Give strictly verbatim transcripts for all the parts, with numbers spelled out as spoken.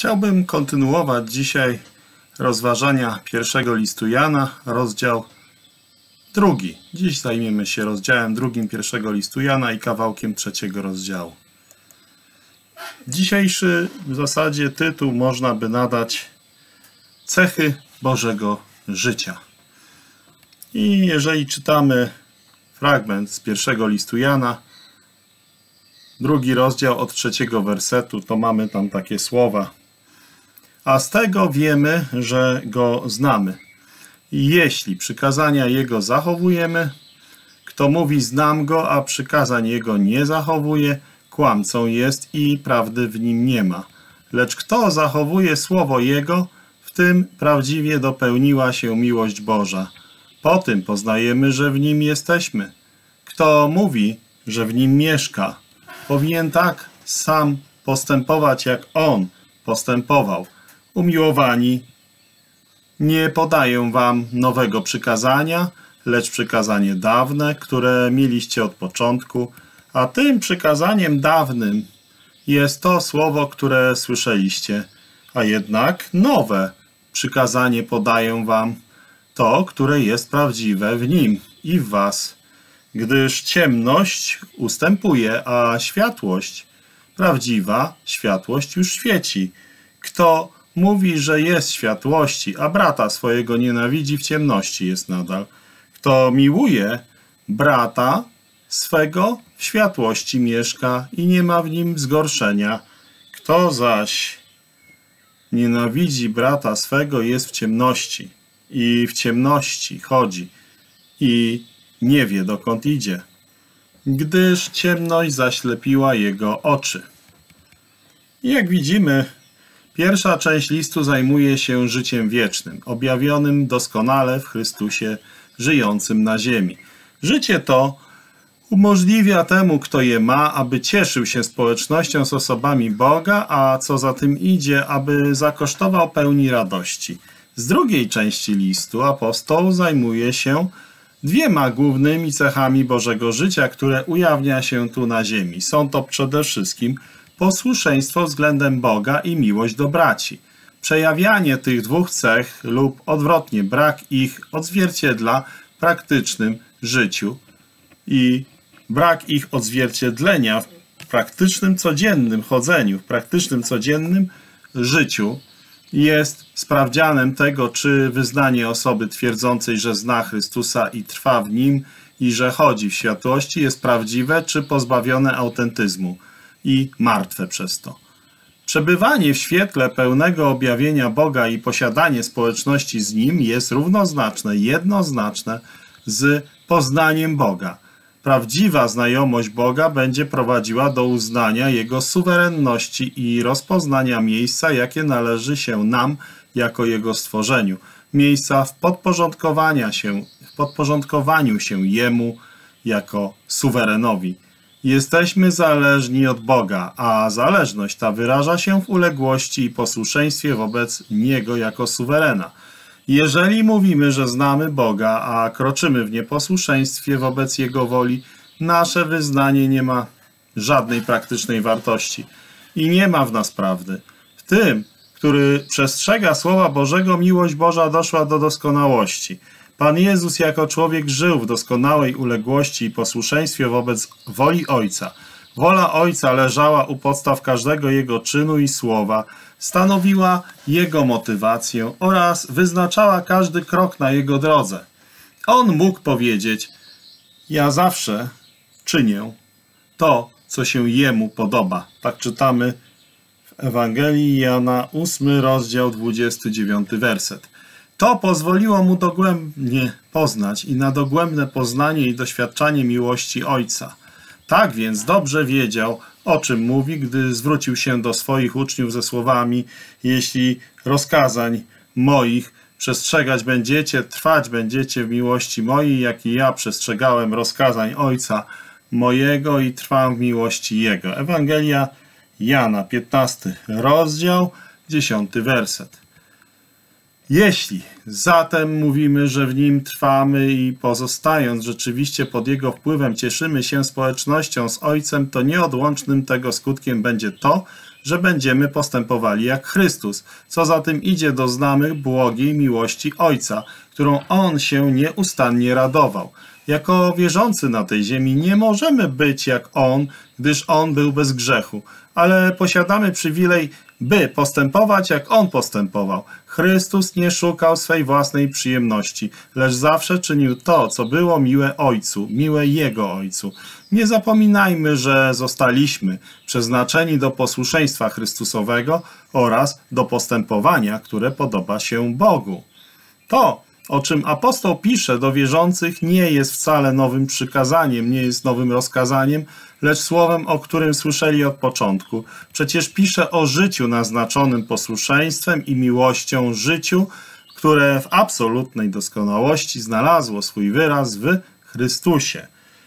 Chciałbym kontynuować dzisiaj rozważania pierwszego listu Jana, rozdział drugi. Dziś zajmiemy się rozdziałem drugim pierwszego listu Jana i kawałkiem trzeciego rozdziału. Dzisiejszy w zasadzie tytuł można by nadać Cechy Bożego Życia. I jeżeli czytamy fragment z pierwszego listu Jana, drugi rozdział od trzeciego wersetu, to mamy tam takie słowa. A z tego wiemy, że Go znamy. I jeśli przykazania Jego zachowujemy, kto mówi znam Go, a przykazań Jego nie zachowuje, kłamcą jest i prawdy w nim nie ma. Lecz kto zachowuje słowo Jego, w tym prawdziwie dopełniła się miłość Boża. Po tym poznajemy, że w Nim jesteśmy. Kto mówi, że w Nim mieszka, powinien tak sam postępować, jak On postępował. Umiłowani, nie podaję wam nowego przykazania, lecz przykazanie dawne, które mieliście od początku, a tym przykazaniem dawnym jest to słowo, które słyszeliście, a jednak nowe przykazanie podaję wam, to, które jest prawdziwe w nim i w was, gdyż ciemność ustępuje, a światłość, prawdziwa światłość już świeci. Kto mówi, że jest w światłości, a brata swojego nienawidzi, w ciemności jest nadal. Kto miłuje brata swego, w światłości mieszka i nie ma w nim zgorszenia. Kto zaś nienawidzi brata swego, jest w ciemności i w ciemności chodzi i nie wie, dokąd idzie, gdyż ciemność zaślepiła jego oczy. I jak widzimy, pierwsza część listu zajmuje się życiem wiecznym, objawionym doskonale w Chrystusie żyjącym na ziemi. Życie to umożliwia temu, kto je ma, aby cieszył się społecznością z osobami Boga, a co za tym idzie, aby zakosztował pełni radości. Z drugiej części listu apostoł zajmuje się dwiema głównymi cechami Bożego życia, które ujawnia się tu na ziemi. Są to przede wszystkim posłuszeństwo względem Boga i miłość do braci. Przejawianie tych dwóch cech lub odwrotnie brak ich odzwierciedla w praktycznym życiu i brak ich odzwierciedlenia w praktycznym, codziennym chodzeniu, w praktycznym, codziennym życiu jest sprawdzianem tego, czy wyznanie osoby twierdzącej, że zna Chrystusa i trwa w Nim i że chodzi w światłości jest prawdziwe, czy pozbawione autentyzmu i martwe przez to. Przebywanie w świetle pełnego objawienia Boga i posiadanie społeczności z Nim jest równoznaczne, jednoznaczne z poznaniem Boga. Prawdziwa znajomość Boga będzie prowadziła do uznania Jego suwerenności i rozpoznania miejsca, jakie należy się nam jako Jego stworzeniu. Miejsca w podporządkowania się, w podporządkowaniu się Jemu jako suwerenowi. Jesteśmy zależni od Boga, a zależność ta wyraża się w uległości i posłuszeństwie wobec Niego jako suwerena. Jeżeli mówimy, że znamy Boga, a kroczymy w nieposłuszeństwie wobec Jego woli, nasze wyznanie nie ma żadnej praktycznej wartości i nie ma w nas prawdy. W tym, który przestrzega Słowa Bożego, miłość Boża doszła do doskonałości. Pan Jezus jako człowiek żył w doskonałej uległości i posłuszeństwie wobec woli Ojca. Wola Ojca leżała u podstaw każdego Jego czynu i słowa, stanowiła Jego motywację oraz wyznaczała każdy krok na Jego drodze. On mógł powiedzieć: ja zawsze czynię to, co się Jemu podoba. Tak czytamy w Ewangelii Jana, ósmy rozdział, dwudziesty dziewiąty werset. To pozwoliło mu dogłębnie poznać i na dogłębne poznanie i doświadczanie miłości Ojca. Tak więc dobrze wiedział, o czym mówi, gdy zwrócił się do swoich uczniów ze słowami: jeśli rozkazań moich przestrzegać będziecie, trwać będziecie w miłości mojej, jak i ja przestrzegałem rozkazań Ojca mojego i trwam w miłości Jego. Ewangelia Jana, piętnasty rozdział, dziesiąty werset. Jeśli zatem mówimy, że w Nim trwamy i pozostając rzeczywiście pod Jego wpływem cieszymy się społecznością z Ojcem, to nieodłącznym tego skutkiem będzie to, że będziemy postępowali jak Chrystus. Co za tym idzie, doznamy błogiej miłości Ojca, którą On się nieustannie radował. Jako wierzący na tej ziemi nie możemy być jak On, gdyż On był bez grzechu, ale posiadamy przywilej, by postępować jak On postępował. Chrystus nie szukał swej własnej przyjemności, lecz zawsze czynił to, co było miłe Ojcu, miłe Jego Ojcu. Nie zapominajmy, że zostaliśmy przeznaczeni do posłuszeństwa Chrystusowego oraz do postępowania, które podoba się Bogu. To, o czym apostoł pisze do wierzących, nie jest wcale nowym przykazaniem, nie jest nowym rozkazaniem, lecz słowem, o którym słyszeli od początku. Przecież pisze o życiu naznaczonym posłuszeństwem i miłością, życiu, które w absolutnej doskonałości znalazło swój wyraz w Chrystusie.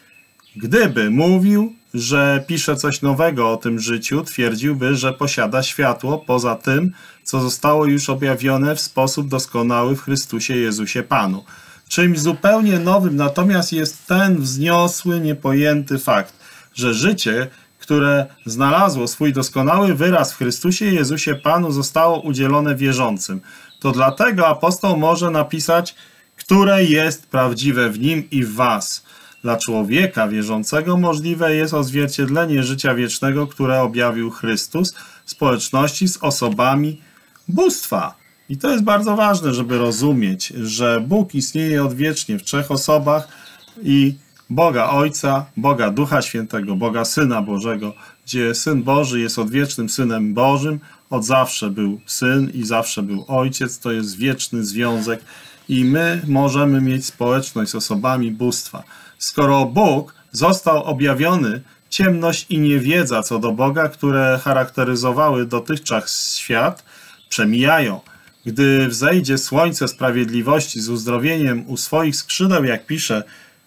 Gdyby mówił, że pisze coś nowego o tym życiu, twierdziłby, że posiada światło poza tym, co zostało już objawione w sposób doskonały w Chrystusie Jezusie Panu. Czymś zupełnie nowym natomiast jest ten wzniosły, niepojęty fakt, że życie, które znalazło swój doskonały wyraz w Chrystusie Jezusie Panu, zostało udzielone wierzącym. To dlatego apostoł może napisać, które jest prawdziwe w nim i w was. Dla człowieka wierzącego możliwe jest odzwierciedlenie życia wiecznego, które objawił Chrystus w społeczności z osobami bóstwa. I to jest bardzo ważne, żeby rozumieć, że Bóg istnieje odwiecznie w trzech osobach i Boga Ojca, Boga Ducha Świętego, Boga Syna Bożego, gdzie Syn Boży jest odwiecznym Synem Bożym, od zawsze był Syn i zawsze był Ojciec, to jest wieczny związek i my możemy mieć społeczność z osobami bóstwa. Skoro Bóg został objawiony, ciemność i niewiedza co do Boga, które charakteryzowały dotychczas świat, przemijają. Gdy wzejdzie słońce sprawiedliwości z uzdrowieniem u swoich skrzydeł, jak pisze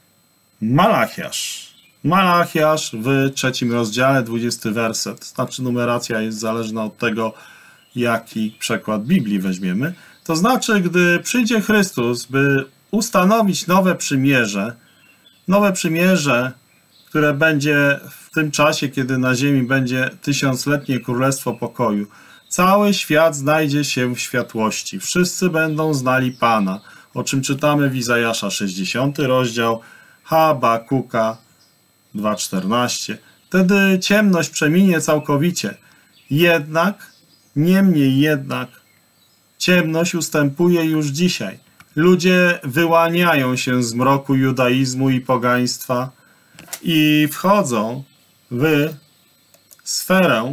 Malachiasz. Malachiasz w trzecim rozdziale, dwudziesty werset. Znaczy numeracja jest zależna od tego, jaki przekład Biblii weźmiemy. To znaczy, gdy przyjdzie Chrystus, by ustanowić nowe przymierze, nowe przymierze, które będzie w tym czasie, kiedy na ziemi będzie tysiącletnie królestwo pokoju. Cały świat znajdzie się w światłości. Wszyscy będą znali Pana, o czym czytamy w Izajasza sześćdziesiąty rozdział, Habakuka dwa czternaście. Wtedy ciemność przeminie całkowicie. Jednak, niemniej jednak, ciemność ustępuje już dzisiaj. Ludzie wyłaniają się z mroku judaizmu i pogaństwa i wchodzą w sferę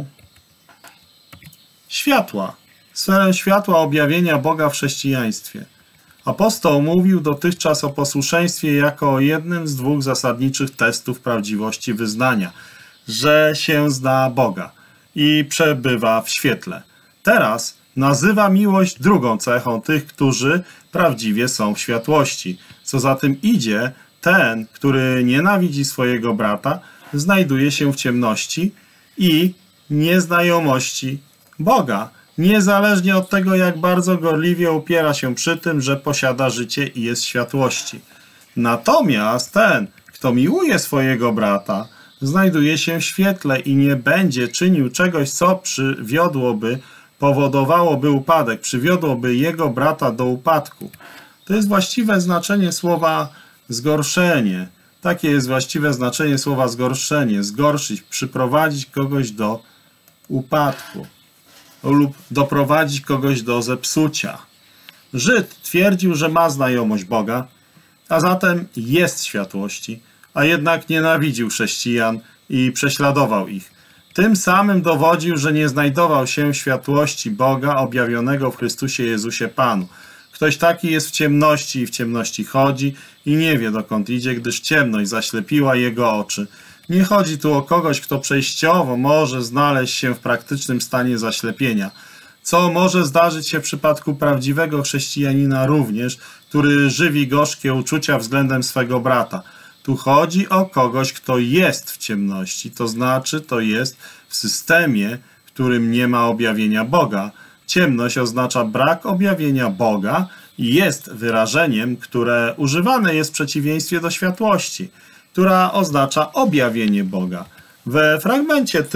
światła, sferę światła objawienia Boga w chrześcijaństwie. Apostoł mówił dotychczas o posłuszeństwie jako o jednym z dwóch zasadniczych testów prawdziwości wyznania, że się zna Boga i przebywa w świetle. Teraz nazywa miłość drugą cechą tych, którzy prawdziwie są w światłości. Co za tym idzie, ten, który nienawidzi swojego brata, znajduje się w ciemności i nieznajomości Boga, niezależnie od tego, jak bardzo gorliwie upiera się przy tym, że posiada życie i jest w światłości. Natomiast ten, kto miłuje swojego brata, znajduje się w świetle i nie będzie czynił czegoś, co przywiodłoby, powodowałoby upadek, przywiodłoby jego brata do upadku. To jest właściwe znaczenie słowa zgorszenie. Takie jest właściwe znaczenie słowa zgorszenie. Zgorszyć, przyprowadzić kogoś do upadku lub doprowadzić kogoś do zepsucia. Żyd twierdził, że ma znajomość Boga, a zatem jest w światłości, a jednak nienawidził chrześcijan i prześladował ich. Tym samym dowodził, że nie znajdował się w światłości Boga objawionego w Chrystusie Jezusie Panu. Ktoś taki jest w ciemności i w ciemności chodzi i nie wie, dokąd idzie, gdyż ciemność zaślepiła jego oczy. Nie chodzi tu o kogoś, kto przejściowo może znaleźć się w praktycznym stanie zaślepienia, co może zdarzyć się w przypadku prawdziwego chrześcijanina również, który żywi gorzkie uczucia względem swego brata. Tu chodzi o kogoś, kto jest w ciemności, to znaczy to jest w systemie, w którym nie ma objawienia Boga. Ciemność oznacza brak objawienia Boga i jest wyrażeniem, które używane jest w przeciwieństwie do światłości, która oznacza objawienie Boga. We fragmencie tym,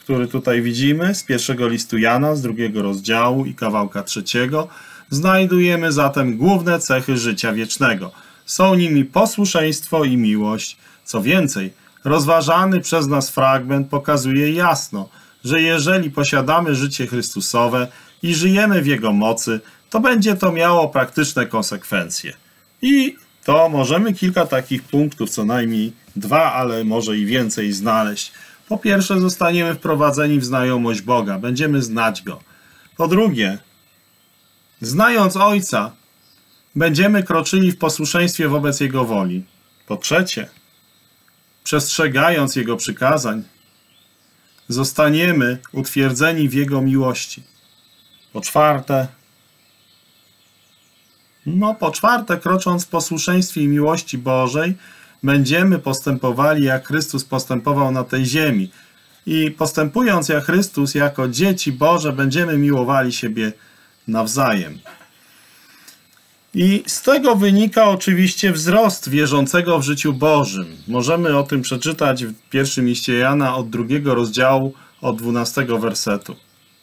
który tutaj widzimy z pierwszego listu Jana, z drugiego rozdziału i kawałka trzeciego, znajdujemy zatem główne cechy życia wiecznego. Są nimi posłuszeństwo i miłość. Co więcej, rozważany przez nas fragment pokazuje jasno, że jeżeli posiadamy życie Chrystusowe i żyjemy w Jego mocy, to będzie to miało praktyczne konsekwencje. I to możemy kilka takich punktów, co najmniej dwa, ale może i więcej znaleźć. Po pierwsze, zostaniemy wprowadzeni w znajomość Boga, będziemy znać Go. Po drugie, znając Ojca, będziemy kroczyli w posłuszeństwie wobec Jego woli. Po trzecie, przestrzegając Jego przykazań, zostaniemy utwierdzeni w Jego miłości. Po czwarte, no po czwarte, krocząc w posłuszeństwie i miłości Bożej, będziemy postępowali, jak Chrystus postępował na tej ziemi. I postępując jak Chrystus, jako dzieci Boże, będziemy miłowali siebie nawzajem. I z tego wynika oczywiście wzrost wierzącego w życiu Bożym. Możemy o tym przeczytać w pierwszym liście Jana od drugiego rozdziału, od dwunastego wersetu.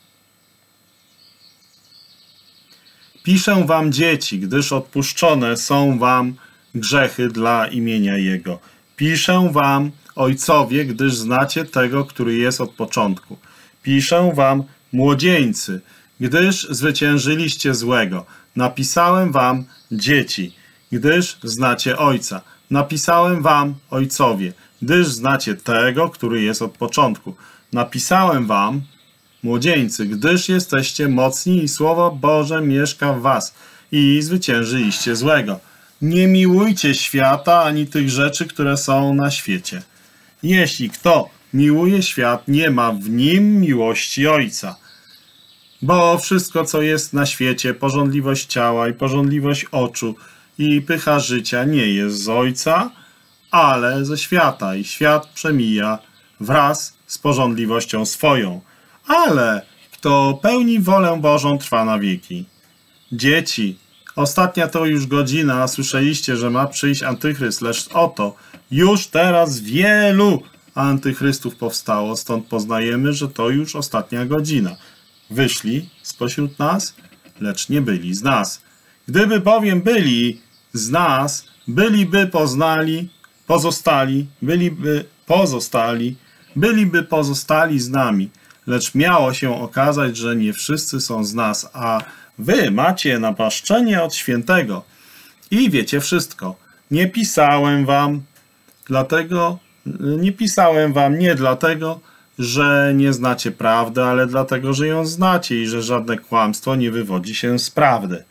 Piszę wam, dzieci, gdyż odpuszczone są wam grzechy dla imienia Jego. Piszę wam, ojcowie, gdyż znacie tego, który jest od początku. Piszę wam, młodzieńcy, gdyż zwyciężyliście złego. Napisałem wam, dzieci, gdyż znacie Ojca. Napisałem wam, ojcowie, gdyż znacie tego, który jest od początku. Napisałem wam, młodzieńcy, gdyż jesteście mocni i Słowo Boże mieszka w was i zwyciężyliście złego. Nie miłujcie świata ani tych rzeczy, które są na świecie. Jeśli kto miłuje świat, nie ma w nim miłości Ojca. Bo wszystko, co jest na świecie, pożądliwość ciała i pożądliwość oczu i pycha życia nie jest z Ojca, ale ze świata. I świat przemija wraz z pożądliwością swoją. Ale kto pełni wolę Bożą, trwa na wieki. Dzieci, ostatnia to już godzina, a słyszeliście, że ma przyjść antychryst, lecz oto już teraz wielu antychrystów powstało, stąd poznajemy, że to już ostatnia godzina. Wyszli spośród nas, lecz nie byli z nas. Gdyby bowiem byli z nas, byliby poznali, pozostali, byliby pozostali, byliby pozostali z nami. Lecz miało się okazać, że nie wszyscy są z nas, a wy macie napaszczenie od świętego i wiecie wszystko. Nie pisałem wam, dlatego, nie pisałem wam nie dlatego, że nie znacie prawdy, ale dlatego, że ją znacie i że żadne kłamstwo nie wywodzi się z prawdy.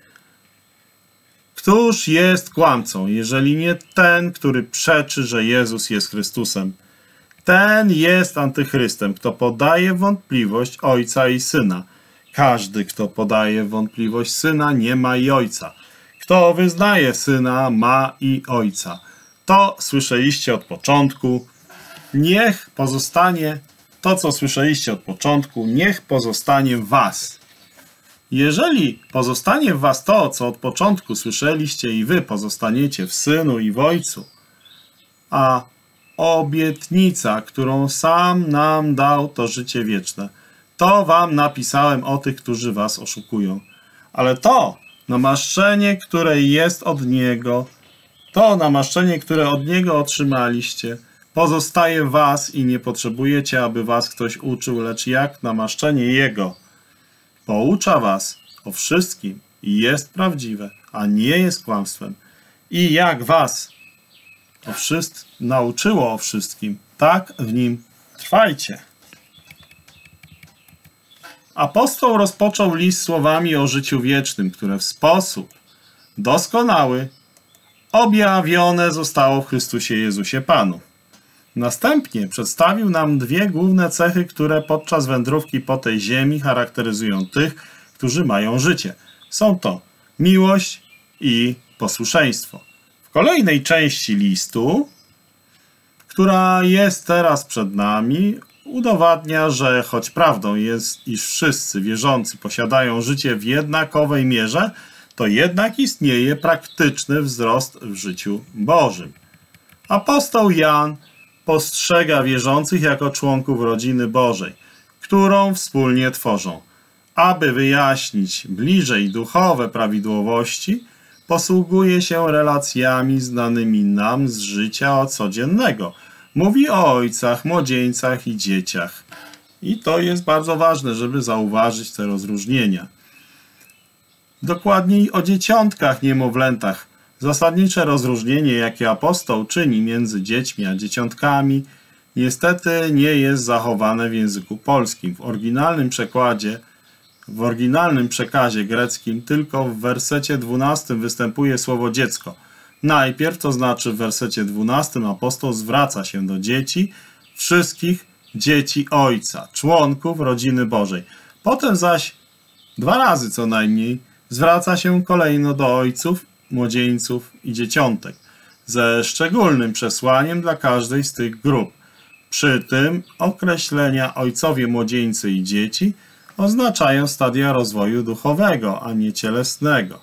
Któż jest kłamcą, jeżeli nie ten, który przeczy, że Jezus jest Chrystusem? Ten jest antychrystem, kto podaje w wątpliwość Ojca i Syna. Każdy, kto podaje w wątpliwość Syna, nie ma i Ojca. Kto wyznaje Syna, ma i Ojca. To słyszeliście od początku. Niech pozostanie to, co słyszeliście od początku, niech pozostanie w was. Jeżeli pozostanie w was to, co od początku słyszeliście i wy pozostaniecie w Synu i w Ojcu, a obietnica, którą sam nam dał, to życie wieczne, to wam napisałem o tych, którzy was oszukują. Ale to namaszczenie, które jest od Niego, to namaszczenie, które od Niego otrzymaliście, pozostaje w was i nie potrzebujecie, aby was ktoś uczył, lecz jak namaszczenie Jego poucza was o wszystkim i jest prawdziwe, a nie jest kłamstwem. I jak was o wszyst- nauczyło o wszystkim, tak w nim trwajcie. Apostoł rozpoczął list słowami o życiu wiecznym, które w sposób doskonały objawione zostało w Chrystusie Jezusie Panu. Następnie przedstawił nam dwie główne cechy, które podczas wędrówki po tej ziemi charakteryzują tych, którzy mają życie. Są to miłość i posłuszeństwo. W kolejnej części listu, która jest teraz przed nami, udowadnia, że choć prawdą jest, iż wszyscy wierzący posiadają życie w jednakowej mierze, to jednak istnieje praktyczny wzrost w życiu Bożym. Apostoł Jan postrzega wierzących jako członków rodziny Bożej. którą wspólnie tworzą. Aby wyjaśnić bliżej duchowe prawidłowości, posługuje się relacjami znanymi nam z życia codziennego. Mówi o ojcach, młodzieńcach i dzieciach. I to jest bardzo ważne, żeby zauważyć te rozróżnienia. Dokładniej o dzieciątkach, niemowlętach. Zasadnicze rozróżnienie, jakie apostoł czyni między dziećmi a dzieciątkami, niestety nie jest zachowane w języku polskim. W oryginalnym przekładzie, w oryginalnym przekazie greckim tylko w wersecie dwunastym występuje słowo dziecko. Najpierw, to znaczy w wersecie dwunastym, apostoł zwraca się do dzieci, wszystkich dzieci Ojca, członków rodziny Bożej. Potem zaś, dwa razy co najmniej, zwraca się kolejno do ojców, młodzieńców i dzieciątek, ze szczególnym przesłaniem dla każdej z tych grup. Przy tym określenia ojcowie, młodzieńcy i dzieci oznaczają stadia rozwoju duchowego, a nie cielesnego.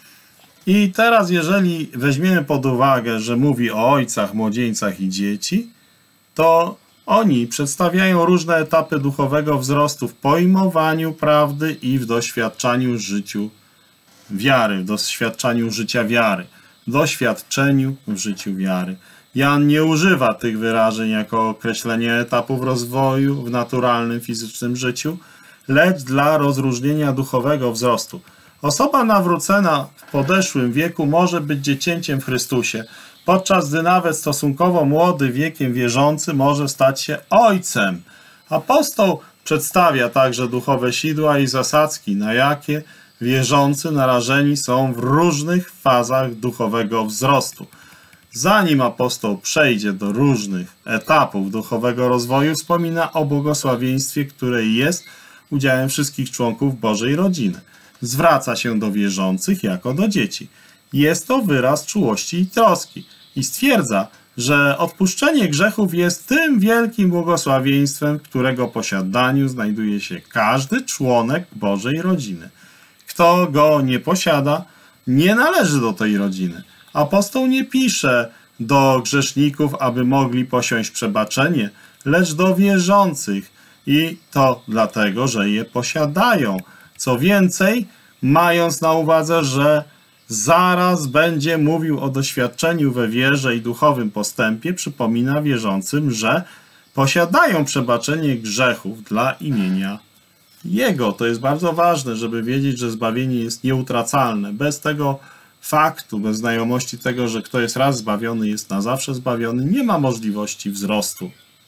I teraz, jeżeli weźmiemy pod uwagę, że mówi o ojcach, młodzieńcach i dzieci, to oni przedstawiają różne etapy duchowego wzrostu w pojmowaniu prawdy i w doświadczaniu życiu wiary, w doświadczaniu życia wiary, doświadczeniu w życiu wiary. Jan nie używa tych wyrażeń jako określenia etapów rozwoju w naturalnym, fizycznym życiu, lecz dla rozróżnienia duchowego wzrostu. Osoba nawrócona w podeszłym wieku może być dziecięciem w Chrystusie, podczas gdy nawet stosunkowo młody wiekiem wierzący może stać się ojcem. Apostoł przedstawia także duchowe sidła i zasadzki, na jakie wierzący narażeni są w różnych fazach duchowego wzrostu. Zanim apostoł przejdzie do różnych etapów duchowego rozwoju, wspomina o błogosławieństwie, które jest udziałem wszystkich członków Bożej rodziny. Zwraca się do wierzących jako do dzieci. Jest to wyraz czułości i troski i stwierdza, że odpuszczenie grzechów jest tym wielkim błogosławieństwem, w którego posiadaniu znajduje się każdy członek Bożej rodziny. Kto go nie posiada, nie należy do tej rodziny. Apostoł nie pisze do grzeszników, aby mogli posiąść przebaczenie, lecz do wierzących i to dlatego, że je posiadają. Co więcej, mając na uwadze, że zaraz będzie mówił o doświadczeniu we wierze i duchowym postępie, przypomina wierzącym, że posiadają przebaczenie grzechów dla imienia Jego. To jest bardzo ważne, żeby wiedzieć, że zbawienie jest nieutracalne. Bez tego faktu, bez znajomości tego, że kto jest raz zbawiony, jest na zawsze zbawiony, nie ma możliwości wzrostu.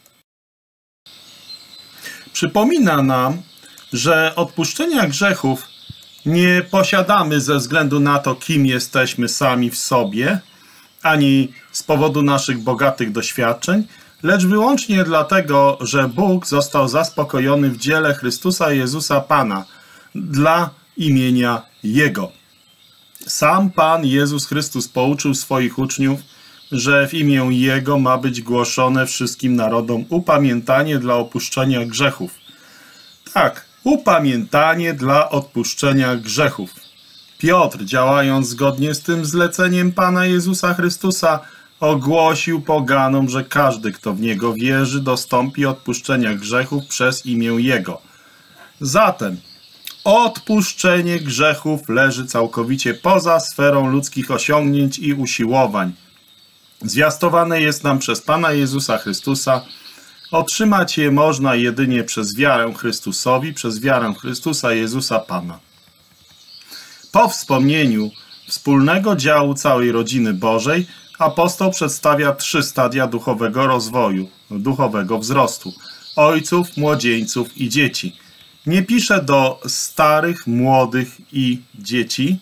Przypomina nam, że odpuszczenia grzechów nie posiadamy ze względu na to, kim jesteśmy sami w sobie, ani z powodu naszych bogatych doświadczeń, lecz wyłącznie dlatego, że Bóg został zaspokojony w dziele Chrystusa Jezusa Pana dla imienia Jego. Sam Pan Jezus Chrystus pouczył swoich uczniów, że w imię Jego ma być głoszone wszystkim narodom upamiętanie dla opuszczenia grzechów. Tak, upamiętanie dla odpuszczenia grzechów. Piotr, działając zgodnie z tym zleceniem Pana Jezusa Chrystusa, ogłosił poganom, że każdy, kto w Niego wierzy, dostąpi odpuszczenia grzechów przez imię Jego. Zatem odpuszczenie grzechów leży całkowicie poza sferą ludzkich osiągnięć i usiłowań. Zwiastowane jest nam przez Pana Jezusa Chrystusa. Otrzymać je można jedynie przez wiarę Chrystusowi, przez wiarę Chrystusa Jezusa Pana. Po wspomnieniu wspólnego działu całej rodziny Bożej, apostoł przedstawia trzy stadia duchowego rozwoju, duchowego wzrostu: ojców, młodzieńców i dzieci. Nie pisze do starych, młodych i dzieci.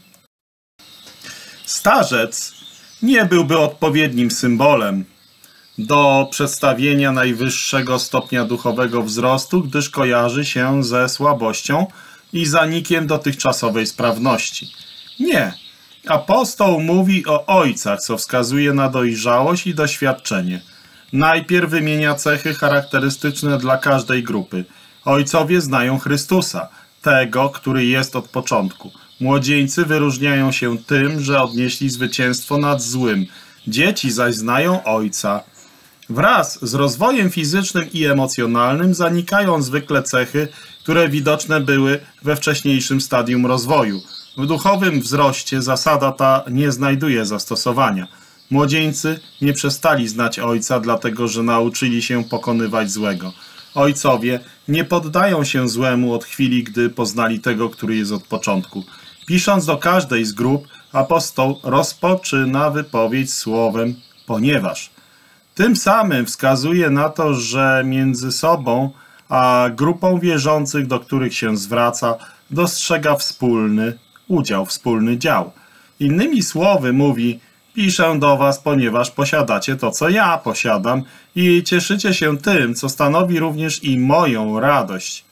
Starzec nie byłby odpowiednim symbolem do przedstawienia najwyższego stopnia duchowego wzrostu, gdyż kojarzy się ze słabością i zanikiem dotychczasowej sprawności. Nie. Apostoł mówi o ojcach, co wskazuje na dojrzałość i doświadczenie. Najpierw wymienia cechy charakterystyczne dla każdej grupy. Ojcowie znają Chrystusa, tego, który jest od początku. Młodzieńcy wyróżniają się tym, że odnieśli zwycięstwo nad złym. Dzieci zaś znają Ojca. Wraz z rozwojem fizycznym i emocjonalnym zanikają zwykle cechy, które widoczne były we wcześniejszym stadium rozwoju. W duchowym wzroście zasada ta nie znajduje zastosowania. Młodzieńcy nie przestali znać Ojca, dlatego że nauczyli się pokonywać złego. Ojcowie nie poddają się złemu od chwili, gdy poznali tego, który jest od początku. Pisząc do każdej z grup, apostoł rozpoczyna wypowiedź słowem ponieważ. Tym samym wskazuje na to, że między sobą a grupą wierzących, do których się zwraca, dostrzega wspólny udział, wspólny dział. Innymi słowy mówi: piszę do was, ponieważ posiadacie to, co ja posiadam i cieszycie się tym, co stanowi również i moją radość.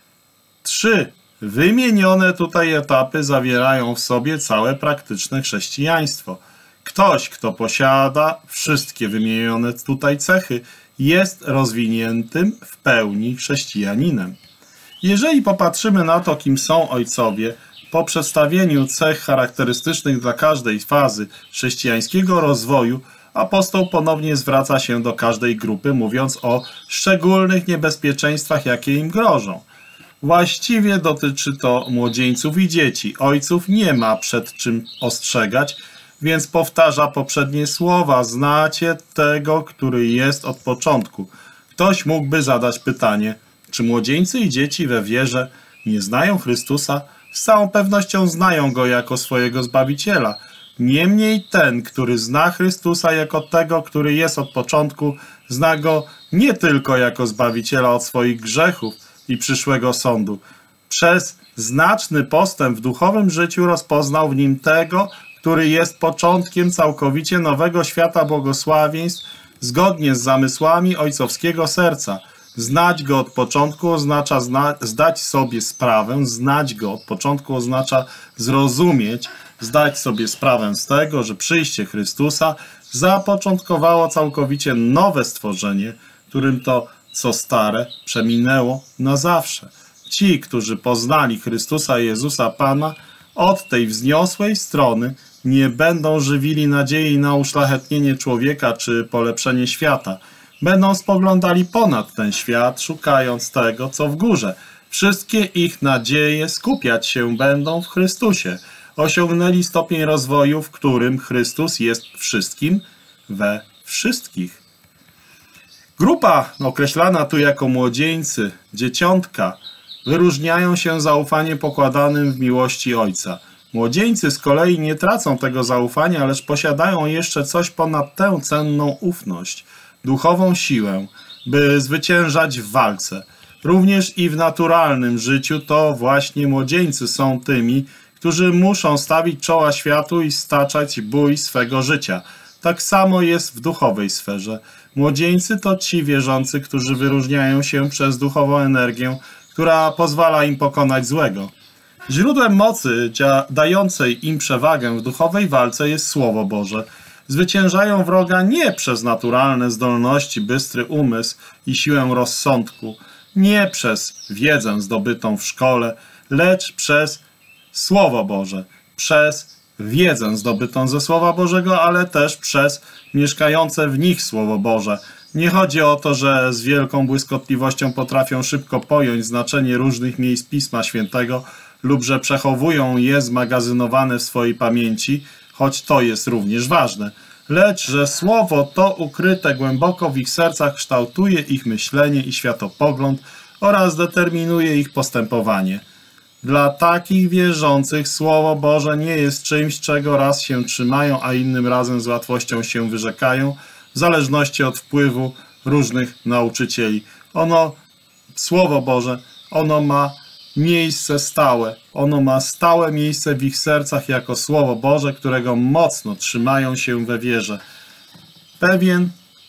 Trzy wymienione tutaj etapy zawierają w sobie całe praktyczne chrześcijaństwo. Ktoś, kto posiada wszystkie wymienione tutaj cechy, jest rozwiniętym w pełni chrześcijaninem. Jeżeli popatrzymy na to, kim są ojcowie, po przedstawieniu cech charakterystycznych dla każdej fazy chrześcijańskiego rozwoju, apostoł ponownie zwraca się do każdej grupy, mówiąc o szczególnych niebezpieczeństwach, jakie im grożą. Właściwie dotyczy to młodzieńców i dzieci. Ojców nie ma przed czym ostrzegać, więc powtarza poprzednie słowa: znacie tego, który jest od początku. Ktoś mógłby zadać pytanie, czy młodzieńcy i dzieci we wierze nie znają Chrystusa? Z całą pewnością znają Go jako swojego Zbawiciela. Niemniej ten, który zna Chrystusa jako tego, który jest od początku, zna Go nie tylko jako Zbawiciela od swoich grzechów i przyszłego sądu. Przez znaczny postęp w duchowym życiu rozpoznał w nim tego, który jest początkiem całkowicie nowego świata błogosławieństw, zgodnie z zamysłami ojcowskiego serca. Znać Go od początku oznacza zna zdać sobie sprawę, znać Go od początku oznacza zrozumieć, zdać sobie sprawę z tego, że przyjście Chrystusa zapoczątkowało całkowicie nowe stworzenie, którym to, co stare, przeminęło na zawsze. Ci, którzy poznali Chrystusa Jezusa Pana, od tej wzniosłej strony nie będą żywili nadziei na uszlachetnienie człowieka czy polepszenie świata. Będą spoglądali ponad ten świat, szukając tego, co w górze. Wszystkie ich nadzieje skupiać się będą w Chrystusie. Osiągnęli stopień rozwoju, w którym Chrystus jest wszystkim we wszystkich. Grupa określana tu jako młodzieńcy, dzieciątka, wyróżniają się zaufaniem pokładanym w miłości Ojca. Młodzieńcy z kolei nie tracą tego zaufania, lecz posiadają jeszcze coś ponad tę cenną ufność, duchową siłę, by zwyciężać w walce. Również i w naturalnym życiu to właśnie młodzieńcy są tymi, którzy muszą stawić czoła światu i staczać bój swego życia. Tak samo jest w duchowej sferze. Młodzieńcy to ci wierzący, którzy wyróżniają się przez duchową energię, która pozwala im pokonać złego. Źródłem mocy dającej im przewagę w duchowej walce jest Słowo Boże. Zwyciężają wroga nie przez naturalne zdolności, bystry umysł i siłę rozsądku, nie przez wiedzę zdobytą w szkole, lecz przez Słowo Boże, przez wiedzę zdobytą ze Słowa Bożego, ale też przez mieszkające w nich Słowo Boże. Nie chodzi o to, że z wielką błyskotliwością potrafią szybko pojąć znaczenie różnych miejsc Pisma Świętego lub że przechowują je zmagazynowane w swojej pamięci, choć to jest również ważne, lecz że Słowo to ukryte głęboko w ich sercach kształtuje ich myślenie i światopogląd oraz determinuje ich postępowanie. Dla takich wierzących Słowo Boże nie jest czymś, czego raz się trzymają, a innym razem z łatwością się wyrzekają, w zależności od wpływu różnych nauczycieli. Ono, Słowo Boże, ono ma miejsce stałe. Ono ma stałe miejsce w ich sercach jako Słowo Boże, którego mocno trzymają się we wierze. Pewien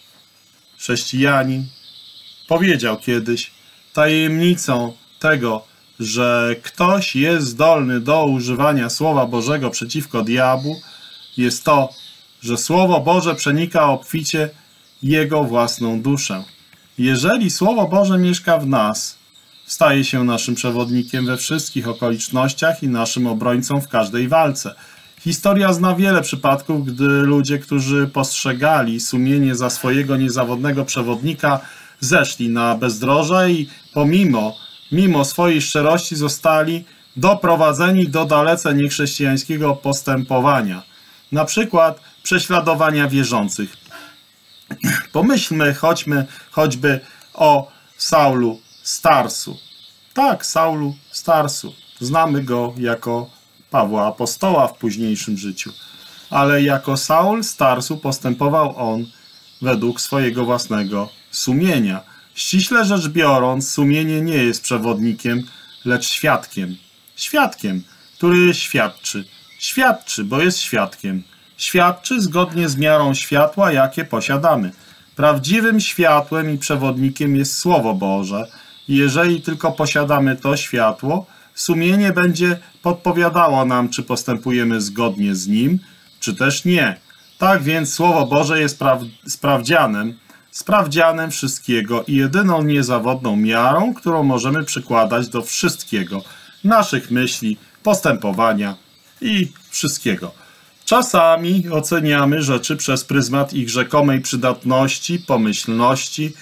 chrześcijanin powiedział kiedyś: tajemnicą tego, że ktoś jest zdolny do używania Słowa Bożego przeciwko diabłu, jest to, że Słowo Boże przenika obficie jego własną duszę. Jeżeli Słowo Boże mieszka w nas, staje się naszym przewodnikiem we wszystkich okolicznościach i naszym obrońcą w każdej walce. Historia zna wiele przypadków, gdy ludzie, którzy postrzegali sumienie za swojego niezawodnego przewodnika, zeszli na bezdroże i pomimo mimo swojej szczerości zostali doprowadzeni do dalece niechrześcijańskiego postępowania, na przykład prześladowania wierzących. Pomyślmy choćby, choćby o Saulu z Tarsu. Tak, Saulu z Tarsu. Znamy go jako Pawła Apostoła w późniejszym życiu. Ale jako Saul z Tarsu postępował on według swojego własnego sumienia. Ściśle rzecz biorąc, sumienie nie jest przewodnikiem, lecz świadkiem. Świadkiem, który świadczy. Świadczy, bo jest świadkiem. Świadczy zgodnie z miarą światła, jakie posiadamy. Prawdziwym światłem i przewodnikiem jest Słowo Boże. I jeżeli tylko posiadamy to światło, sumienie będzie podpowiadało nam, czy postępujemy zgodnie z nim, czy też nie. Tak więc Słowo Boże jest praw sprawdzianem, sprawdzianem wszystkiego i jedyną niezawodną miarą, którą możemy przykładać do wszystkiego, naszych myśli, postępowania i wszystkiego. Czasami oceniamy rzeczy przez pryzmat ich rzekomej przydatności, pomyślności,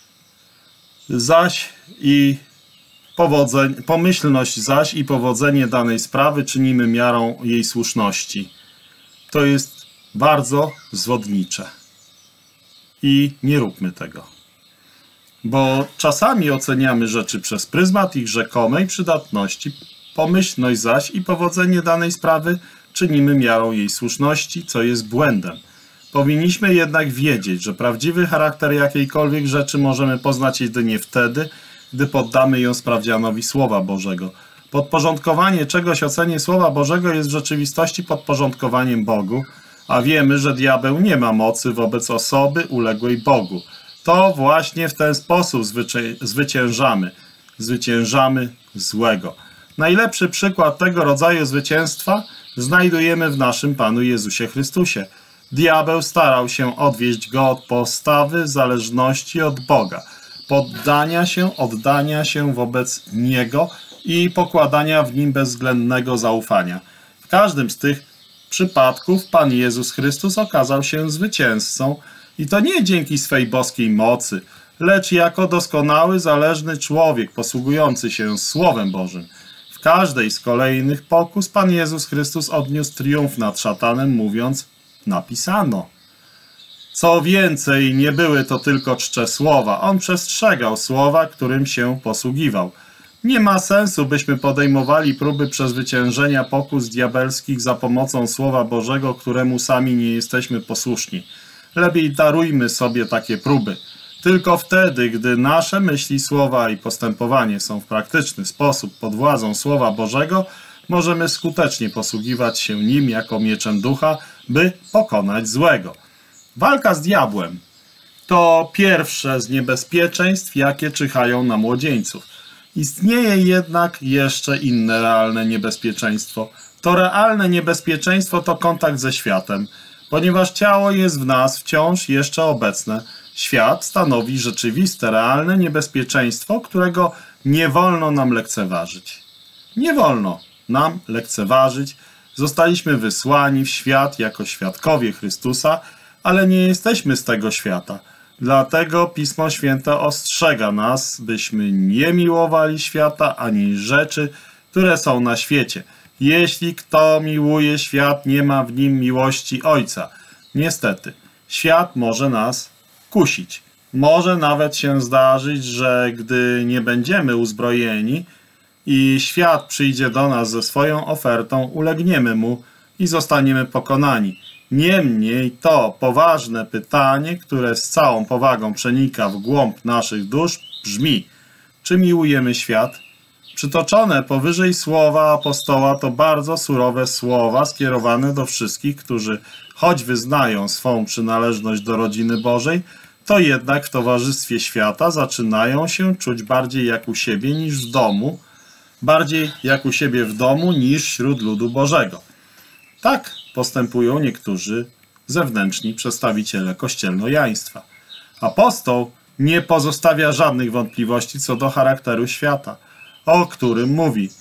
zaś i powodzenie, pomyślność zaś i powodzenie danej sprawy czynimy miarą jej słuszności. To jest bardzo zwodnicze. I nie róbmy tego. Bo czasami oceniamy rzeczy przez pryzmat ich rzekomej przydatności, pomyślność zaś i powodzenie danej sprawy czynimy miarą jej słuszności, co jest błędem. Powinniśmy jednak wiedzieć, że prawdziwy charakter jakiejkolwiek rzeczy możemy poznać jedynie wtedy, gdy poddamy ją sprawdzianowi Słowa Bożego. Podporządkowanie czegoś ocenie Słowa Bożego jest w rzeczywistości podporządkowaniem Bogu, a wiemy, że diabeł nie ma mocy wobec osoby uległej Bogu. To właśnie w ten sposób zwyciężamy. Zwyciężamy złego. Najlepszy przykład tego rodzaju zwycięstwa znajdujemy w naszym Panu Jezusie Chrystusie. Diabeł starał się odwieść go od postawy zależności od Boga, poddania się, oddania się wobec Niego i pokładania w Nim bezwzględnego zaufania. W każdym z tych przypadków Pan Jezus Chrystus okazał się zwycięzcą i to nie dzięki swej boskiej mocy, lecz jako doskonały, zależny człowiek posługujący się Słowem Bożym. W każdej z kolejnych pokus Pan Jezus Chrystus odniósł triumf nad szatanem, mówiąc: napisano. Co więcej, nie były to tylko czcze słowa. On przestrzegał słowa, którym się posługiwał. Nie ma sensu, byśmy podejmowali próby przezwyciężenia pokus diabelskich za pomocą Słowa Bożego, któremu sami nie jesteśmy posłuszni. Lepiej darujmy sobie takie próby. Tylko wtedy, gdy nasze myśli, słowa i postępowanie są w praktyczny sposób pod władzą Słowa Bożego, możemy skutecznie posługiwać się nim jako mieczem ducha, by pokonać złego. Walka z diabłem to pierwsze z niebezpieczeństw, jakie czyhają na młodzieńców. Istnieje jednak jeszcze inne realne niebezpieczeństwo. To realne niebezpieczeństwo to kontakt ze światem. Ponieważ ciało jest w nas wciąż jeszcze obecne, świat stanowi rzeczywiste, realne niebezpieczeństwo, którego nie wolno nam lekceważyć. Nie wolno nam lekceważyć. Zostaliśmy wysłani w świat jako świadkowie Chrystusa, ale nie jesteśmy z tego świata. Dlatego Pismo Święte ostrzega nas, byśmy nie miłowali świata ani rzeczy, które są na świecie. Jeśli kto miłuje świat, nie ma w nim miłości Ojca. Niestety, świat może nas kusić. Może nawet się zdarzyć, że gdy nie będziemy uzbrojeni i świat przyjdzie do nas ze swoją ofertą, ulegniemy mu i zostaniemy pokonani. Niemniej to poważne pytanie, które z całą powagą przenika w głąb naszych dusz, brzmi: czy miłujemy świat? Przytoczone powyżej słowa apostoła to bardzo surowe słowa skierowane do wszystkich, którzy choć wyznają swą przynależność do rodziny Bożej, to jednak w towarzystwie świata zaczynają się czuć bardziej jak u siebie niż w domu, bardziej jak u siebie w domu niż wśród ludu Bożego. Tak postępują niektórzy zewnętrzni przedstawiciele kościelnojaństwa. Apostoł nie pozostawia żadnych wątpliwości co do charakteru świata, o którym mówi: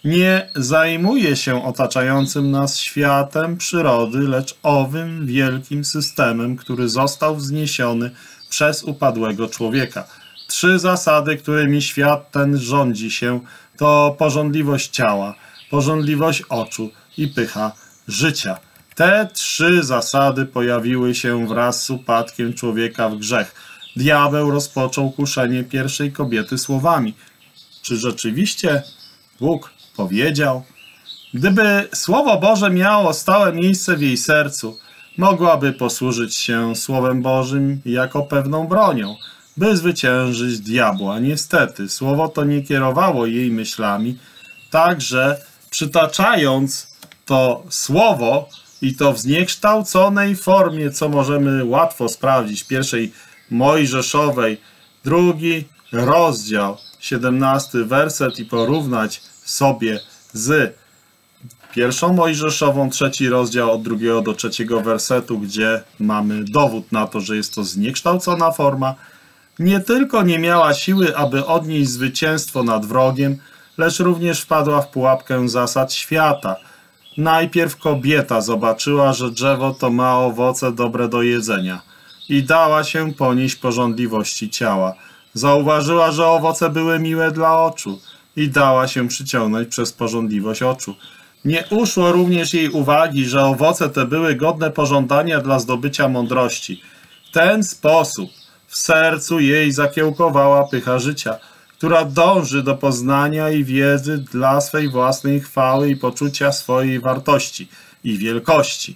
nie zajmuje się otaczającym nas światem przyrody, lecz owym wielkim systemem, który został wzniesiony przez upadłego człowieka. Trzy zasady, którymi świat ten rządzi się, to pożądliwość ciała, pożądliwość oczu i pycha życia. Te trzy zasady pojawiły się wraz z upadkiem człowieka w grzech. Diabeł rozpoczął kuszenie pierwszej kobiety słowami: czy rzeczywiście Bóg powiedział? Gdyby Słowo Boże miało stałe miejsce w jej sercu, mogłaby posłużyć się Słowem Bożym jako pewną bronią, by zwyciężyć diabła. Niestety, Słowo to nie kierowało jej myślami, także przytaczając to Słowo i to w zniekształconej formie, co możemy łatwo sprawdzić w pierwszej Mojżeszowej, drugi rozdział, siedemnasty werset i porównać sobie z pierwszą Mojżeszową, trzeci rozdział od drugiego do trzeciego wersetu, gdzie mamy dowód na to, że jest to zniekształcona forma, nie tylko nie miała siły, aby odnieść zwycięstwo nad wrogiem, lecz również wpadła w pułapkę zasad świata. Najpierw kobieta zobaczyła, że drzewo to ma owoce dobre do jedzenia i dała się ponieść pożądliwości ciała. Zauważyła, że owoce były miłe dla oczu i dała się przyciągnąć przez pożądliwość oczu. Nie uszło również jej uwagi, że owoce te były godne pożądania dla zdobycia mądrości. W ten sposób w sercu jej zakiełkowała pycha życia, która dąży do poznania i wiedzy dla swej własnej chwały i poczucia swojej wartości i wielkości.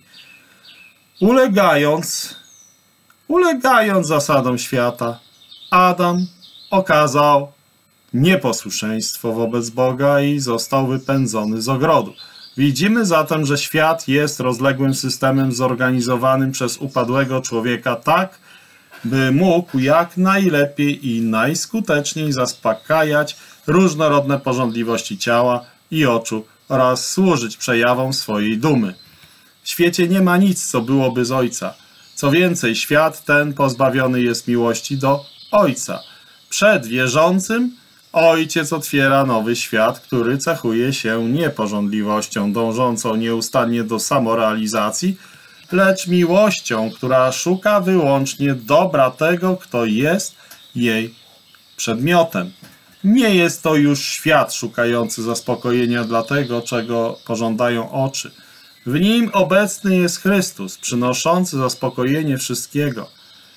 Ulegając, ulegając zasadom świata, Adam okazał nieposłuszeństwo wobec Boga i został wypędzony z ogrodu. Widzimy zatem, że świat jest rozległym systemem zorganizowanym przez upadłego człowieka tak, by mógł jak najlepiej i najskuteczniej zaspokajać różnorodne pożądliwości ciała i oczu oraz służyć przejawom swojej dumy. W świecie nie ma nic, co byłoby z Ojca. Co więcej, świat ten pozbawiony jest miłości do Ojca. Przed wierzącym Ojciec otwiera nowy świat, który cechuje się nie pożądliwością dążącą nieustannie do samorealizacji, lecz miłością, która szuka wyłącznie dobra tego, kto jest jej przedmiotem. Nie jest to już świat szukający zaspokojenia dla tego, czego pożądają oczy. W nim obecny jest Chrystus, przynoszący zaspokojenie wszystkiego.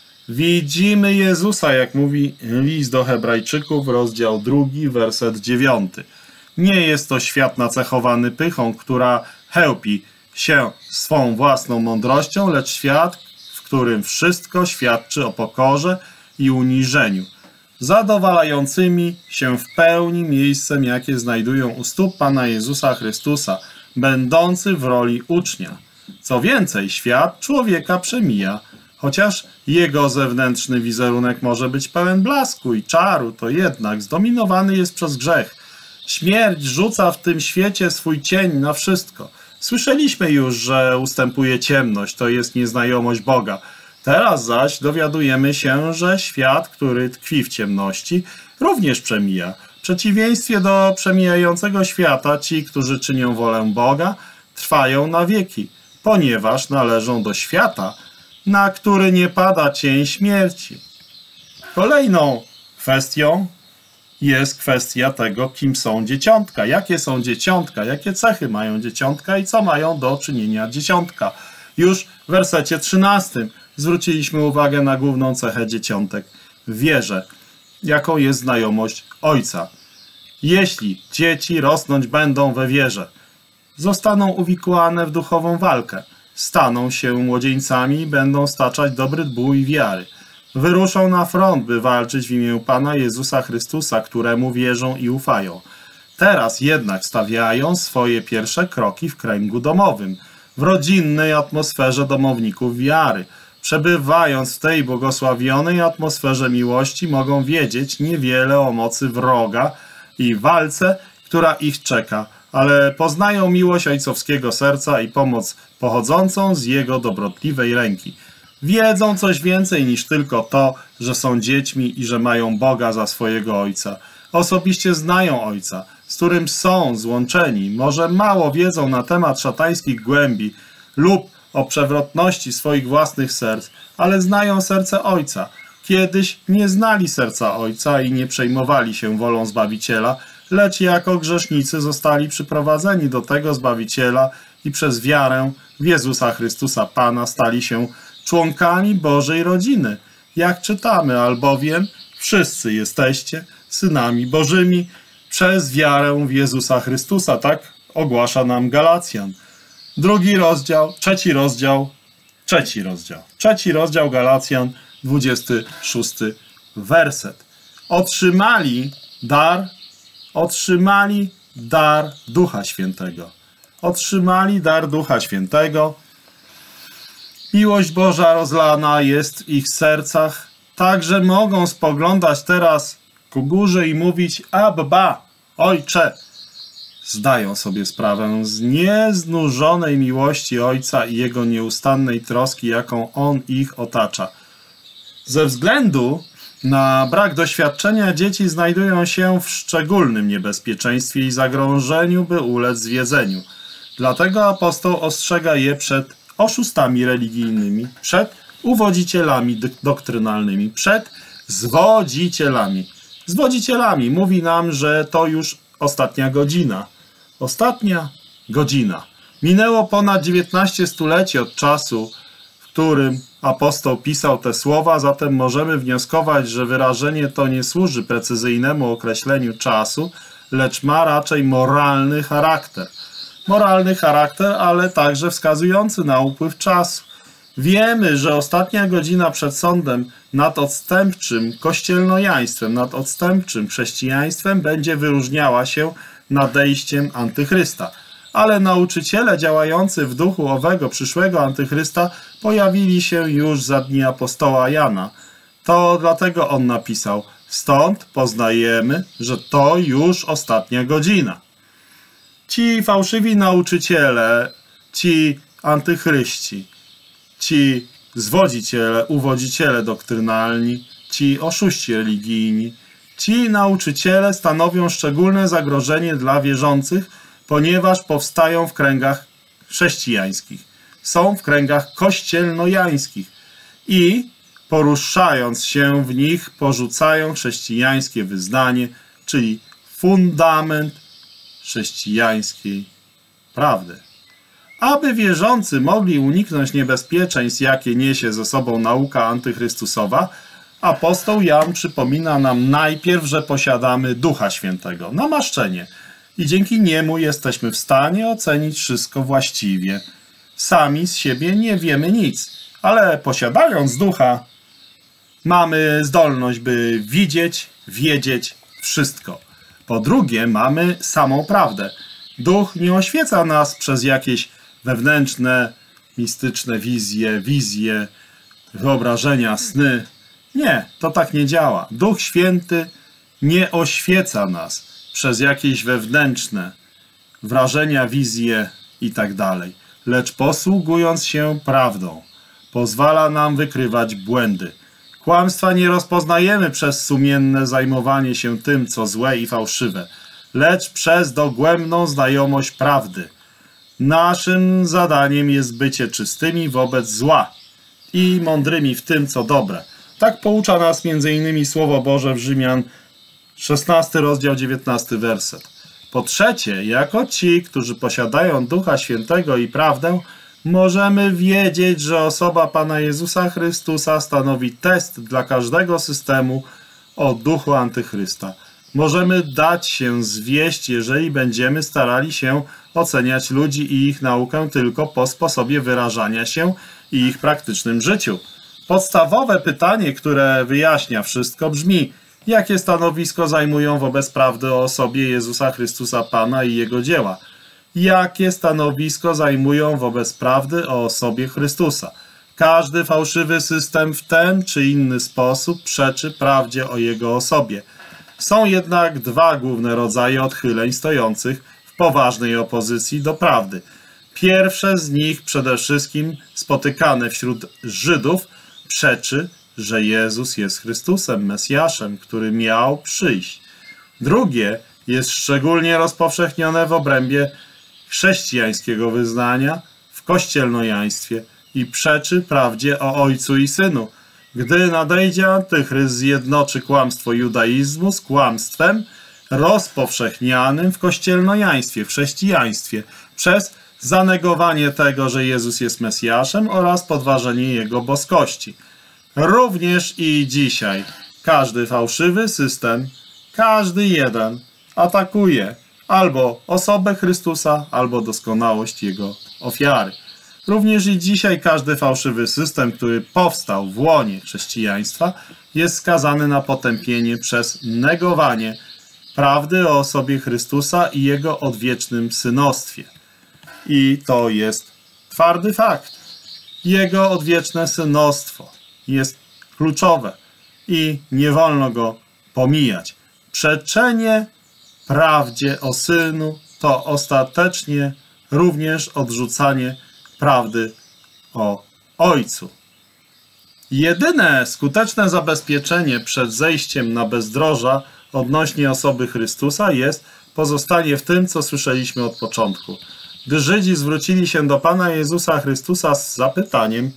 Widzimy Jezusa, jak mówi list do Hebrajczyków, rozdział drugi, werset dziewiąty. Nie jest to świat nacechowany pychą, która chełpi się swą własną mądrością, lecz świat, w którym wszystko świadczy o pokorze i uniżeniu, zadowalającymi się w pełni miejscem, jakie znajdują u stóp Pana Jezusa Chrystusa, będący w roli ucznia. Co więcej, świat człowieka przemija, chociaż jego zewnętrzny wizerunek może być pełen blasku i czaru, to jednak zdominowany jest przez grzech. Śmierć rzuca w tym świecie swój cień na wszystko. Słyszeliśmy już, że ustępuje ciemność, to jest nieznajomość Boga. Teraz zaś dowiadujemy się, że świat, który tkwi w ciemności, również przemija. W przeciwieństwie do przemijającego świata, ci, którzy czynią wolę Boga, trwają na wieki, ponieważ należą do świata, na który nie pada cień śmierci. Kolejną kwestią jest kwestia tego, kim są dzieciątka. Jakie są dzieciątka, jakie cechy mają dzieciątka i co mają do czynienia dzieciątka. Już w wersecie trzynastym zwróciliśmy uwagę na główną cechę dzieciątek w wierze, jaką jest znajomość Ojca. Jeśli dzieci rosnąć będą we wierze, zostaną uwikłane w duchową walkę, staną się młodzieńcami i będą staczać dobry bój wiary. Wyruszą na front, by walczyć w imię Pana Jezusa Chrystusa, któremu wierzą i ufają. Teraz jednak stawiają swoje pierwsze kroki w kręgu domowym, w rodzinnej atmosferze domowników wiary. Przebywając w tej błogosławionej atmosferze miłości, mogą wiedzieć niewiele o mocy wroga i walce, która ich czeka, ale poznają miłość ojcowskiego serca i pomoc pochodzącą z jego dobrotliwej ręki. Wiedzą coś więcej niż tylko to, że są dziećmi i że mają Boga za swojego Ojca. Osobiście znają Ojca, z którym są złączeni, może mało wiedzą na temat szatańskich głębi lub o przewrotności swoich własnych serc, ale znają serce Ojca. Kiedyś nie znali serca Ojca i nie przejmowali się wolą Zbawiciela, lecz jako grzesznicy zostali przyprowadzeni do tego Zbawiciela i przez wiarę w Jezusa Chrystusa Pana stali się członkami Bożej rodziny. Jak czytamy, albowiem wszyscy jesteście synami Bożymi przez wiarę w Jezusa Chrystusa. Tak ogłasza nam Galacjan. Drugi rozdział, trzeci rozdział, trzeci rozdział, trzeci rozdział Galacjan, dwudziesty szósty werset. Otrzymali dar, otrzymali dar Ducha Świętego. Otrzymali dar Ducha Świętego. Miłość Boża rozlana jest w ich sercach, tak że mogą spoglądać teraz ku górze i mówić: Abba, Ojcze. Zdają sobie sprawę z nieznużonej miłości Ojca i Jego nieustannej troski, jaką On ich otacza. Ze względu na brak doświadczenia dzieci znajdują się w szczególnym niebezpieczeństwie i zagrożeniu, by ulec zwiedzeniu. Dlatego apostoł ostrzega je przed oszustami religijnymi, przed uwodzicielami doktrynalnymi, przed zwodzicielami. Zwodzicielami mówi nam, że to już ostatnia godzina. Ostatnia godzina. Minęło ponad dziewiętnaście stuleci od czasu, w którym apostoł pisał te słowa, zatem możemy wnioskować, że wyrażenie to nie służy precyzyjnemu określeniu czasu, lecz ma raczej moralny charakter. Moralny charakter, ale także wskazujący na upływ czasu. Wiemy, że ostatnia godzina przed sądem nad odstępczym kościelnojaństwem, nad odstępczym chrześcijaństwem będzie wyróżniała się nadejściem Antychrysta. Ale nauczyciele działający w duchu owego przyszłego Antychrysta pojawili się już za dni apostoła Jana. To dlatego on napisał: stąd poznajemy, że to już ostatnia godzina. Ci fałszywi nauczyciele, ci antychryści, ci zwodziciele, uwodziciele doktrynalni, ci oszuści religijni, ci nauczyciele stanowią szczególne zagrożenie dla wierzących, ponieważ powstają w kręgach chrześcijańskich, są w kręgach kościelnojańskich i poruszając się w nich porzucają chrześcijańskie wyznanie, czyli fundament chrześcijańskiej prawdy. Aby wierzący mogli uniknąć niebezpieczeństw, jakie niesie ze sobą nauka antychrystusowa, apostoł Jan przypomina nam najpierw, że posiadamy Ducha Świętego, namaszczenie, i dzięki niemu jesteśmy w stanie ocenić wszystko właściwie. Sami z siebie nie wiemy nic, ale posiadając Ducha, mamy zdolność, by widzieć, wiedzieć wszystko. Po drugie, mamy samą prawdę. Duch nie oświeca nas przez jakieś wewnętrzne, mistyczne wizje, wizje, wyobrażenia, sny. Nie, to tak nie działa. Duch Święty nie oświeca nas przez jakieś wewnętrzne wrażenia, wizje i tak dalej, lecz posługując się prawdą, pozwala nam wykrywać błędy. Kłamstwa nie rozpoznajemy przez sumienne zajmowanie się tym, co złe i fałszywe, lecz przez dogłębną znajomość prawdy. Naszym zadaniem jest bycie czystymi wobec zła i mądrymi w tym, co dobre. Tak poucza nas między innymi Słowo Boże w Rzymian, szesnasty rozdział, dziewiętnasty werset. Po trzecie, jako ci, którzy posiadają Ducha Świętego i prawdę, możemy wiedzieć, że osoba Pana Jezusa Chrystusa stanowi test dla każdego systemu o duchu Antychrysta. Możemy dać się zwieść, jeżeli będziemy starali się oceniać ludzi i ich naukę tylko po sposobie wyrażania się i ich praktycznym życiu. Podstawowe pytanie, które wyjaśnia wszystko, brzmi: jakie stanowisko zajmują wobec prawdy o osobie Jezusa Chrystusa Pana i Jego dzieła? Jakie stanowisko zajmują wobec prawdy o osobie Chrystusa? Każdy fałszywy system w ten czy inny sposób przeczy prawdzie o Jego osobie. Są jednak dwa główne rodzaje odchyleń stojących w poważnej opozycji do prawdy. Pierwsze z nich, przede wszystkim spotykane wśród Żydów, przeczy, że Jezus jest Chrystusem, Mesjaszem, który miał przyjść. Drugie jest szczególnie rozpowszechnione w obrębie chrześcijańskiego wyznania, w kościelnojaństwie i przeczy prawdzie o Ojcu i Synu. Gdy nadejdzie Antychryst, zjednoczy kłamstwo judaizmu z kłamstwem rozpowszechnianym w kościelnojaństwie, w chrześcijaństwie, przez zanegowanie tego, że Jezus jest Mesjaszem oraz podważenie Jego boskości. Również i dzisiaj każdy fałszywy system, każdy jeden atakuje albo osobę Chrystusa, albo doskonałość Jego ofiary. Również i dzisiaj każdy fałszywy system, który powstał w łonie chrześcijaństwa, jest skazany na potępienie przez negowanie prawdy o osobie Chrystusa i Jego odwiecznym synostwie. I to jest twardy fakt. Jego odwieczne synostwo jest kluczowe i nie wolno go pomijać. Przeczenie prawdzie o Synu to ostatecznie również odrzucanie prawdy o Ojcu. Jedyne skuteczne zabezpieczenie przed zejściem na bezdroża odnośnie osoby Chrystusa jest pozostanie w tym, co słyszeliśmy od początku. Gdy Żydzi zwrócili się do Pana Jezusa Chrystusa z zapytaniem: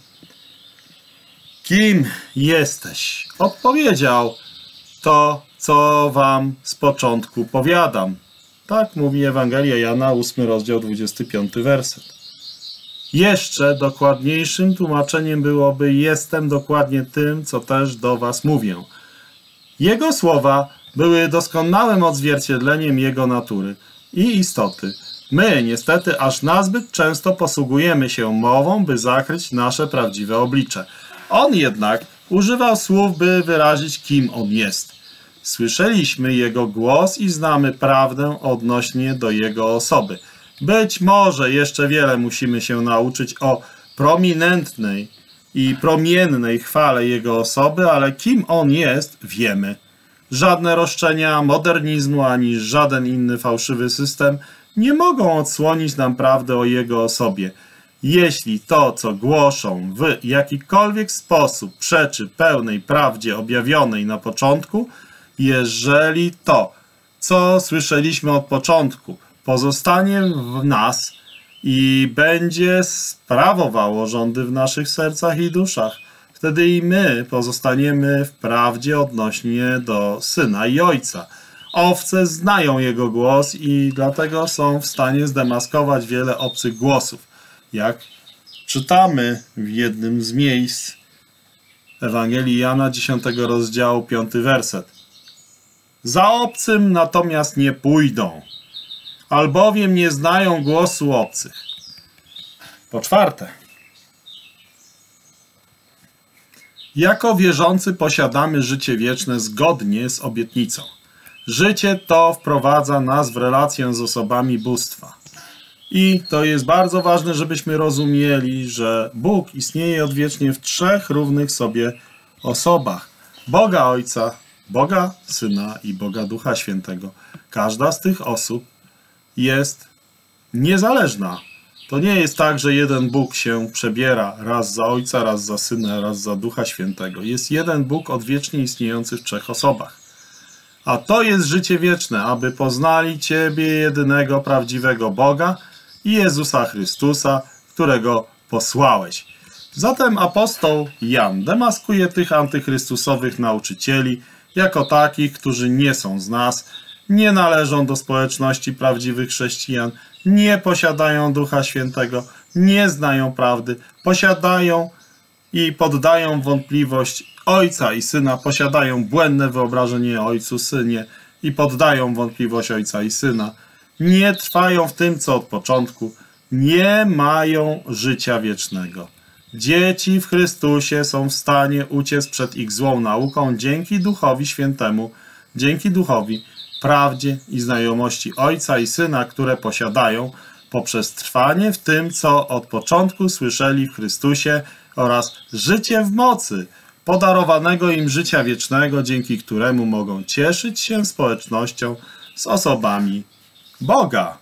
kim jesteś? Odpowiedział: to, co wam z początku powiadam. Tak mówi Ewangelia Jana, ósmy rozdział, dwudziesty piąty werset. Jeszcze dokładniejszym tłumaczeniem byłoby: jestem dokładnie tym, co też do was mówię. Jego słowa były doskonałym odzwierciedleniem Jego natury i istoty. My, niestety, aż nazbyt często posługujemy się mową, by zakryć nasze prawdziwe oblicze. On jednak używał słów, by wyrazić, kim On jest. Słyszeliśmy Jego głos i znamy prawdę odnośnie do Jego osoby. Być może jeszcze wiele musimy się nauczyć o prominentnej i promiennej chwale Jego osoby, ale kim On jest, wiemy. Żadne roszczenia modernizmu ani żaden inny fałszywy system nie mogą odsłonić nam prawdy o Jego osobie. Jeśli to, co głoszą, w jakikolwiek sposób przeczy pełnej prawdzie objawionej na początku, jeżeli to, co słyszeliśmy od początku, pozostanie w nas i będzie sprawowało rządy w naszych sercach i duszach, wtedy i my pozostaniemy w prawdzie odnośnie do Syna i Ojca. Owce znają Jego głos i dlatego są w stanie zdemaskować wiele obcych głosów. Jak czytamy w jednym z miejsc Ewangelii Jana, dziesiątego rozdziału, piąty werset. Za obcym natomiast nie pójdą, albowiem nie znają głosu obcych. Po czwarte, jako wierzący posiadamy życie wieczne zgodnie z obietnicą. Życie to wprowadza nas w relację z osobami bóstwa. I to jest bardzo ważne, żebyśmy rozumieli, że Bóg istnieje odwiecznie w trzech równych sobie osobach. Boga Ojca, Boga Syna i Boga Ducha Świętego. Każda z tych osób jest niezależna. To nie jest tak, że jeden Bóg się przebiera raz za Ojca, raz za Syna, raz za Ducha Świętego. Jest jeden Bóg odwiecznie istniejący w trzech osobach. A to jest życie wieczne, aby poznali Ciebie, jedynego prawdziwego Boga i Jezusa Chrystusa, którego posłałeś. Zatem apostoł Jan demaskuje tych antychrystusowych nauczycieli jako takich, którzy nie są z nas, nie należą do społeczności prawdziwych chrześcijan, nie posiadają Ducha Świętego, nie znają prawdy, posiadają i poddają wątpliwość Ojca i Syna, posiadają błędne wyobrażenie o Ojcu, Synie i poddają wątpliwość Ojca i Syna. Nie trwają w tym, co od początku, nie mają życia wiecznego. Dzieci w Chrystusie są w stanie uciec przed ich złą nauką dzięki Duchowi Świętemu, dzięki Duchowi, prawdzie i znajomości Ojca i Syna, które posiadają poprzez trwanie w tym, co od początku słyszeli w Chrystusie oraz życie w mocy podarowanego im życia wiecznego, dzięki któremu mogą cieszyć się społecznością z osobami Boga.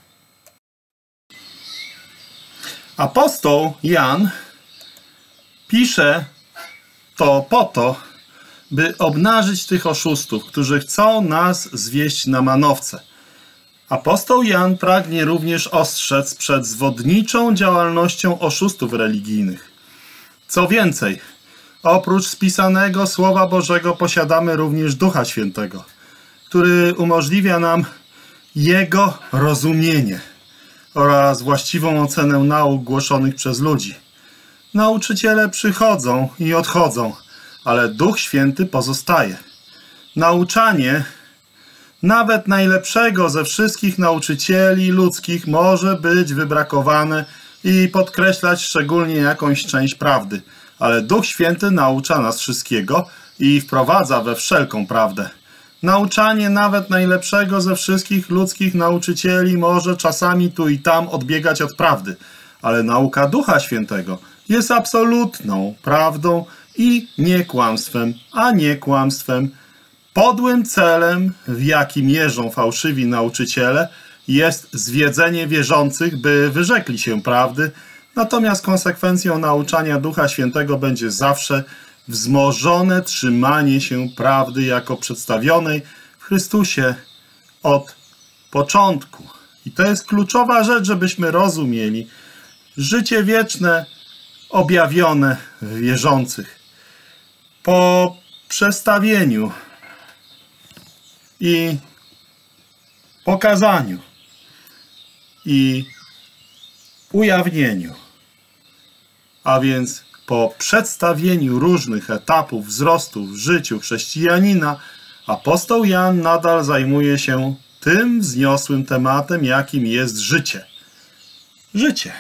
Apostoł Jan pisze to po to, by obnażyć tych oszustów, którzy chcą nas zwieść na manowce. Apostoł Jan pragnie również ostrzec przed zwodniczą działalnością oszustów religijnych. Co więcej, oprócz spisanego Słowa Bożego posiadamy również Ducha Świętego, który umożliwia nam Jego rozumienie oraz właściwą ocenę nauk głoszonych przez ludzi. Nauczyciele przychodzą i odchodzą, ale Duch Święty pozostaje. Nauczanie nawet najlepszego ze wszystkich nauczycieli ludzkich może być wybrakowane i podkreślać szczególnie jakąś część prawdy, ale Duch Święty naucza nas wszystkiego i wprowadza we wszelką prawdę. Nauczanie nawet najlepszego ze wszystkich ludzkich nauczycieli może czasami tu i tam odbiegać od prawdy, ale nauka Ducha Świętego jest absolutną prawdą i nie kłamstwem, a nie kłamstwem. Podłym celem, w jaki mierzą fałszywi nauczyciele, jest zwiedzenie wierzących, by wyrzekli się prawdy, natomiast konsekwencją nauczania Ducha Świętego będzie zawsze wzmożone trzymanie się prawdy jako przedstawionej w Chrystusie od początku. I to jest kluczowa rzecz, żebyśmy rozumieli. Życie wieczne objawione w wierzących. Po przestawieniu i pokazaniu i ujawnieniu, a więc po przedstawieniu różnych etapów wzrostu w życiu chrześcijanina, apostoł Jan nadal zajmuje się tym wzniosłym tematem, jakim jest życie. Życie.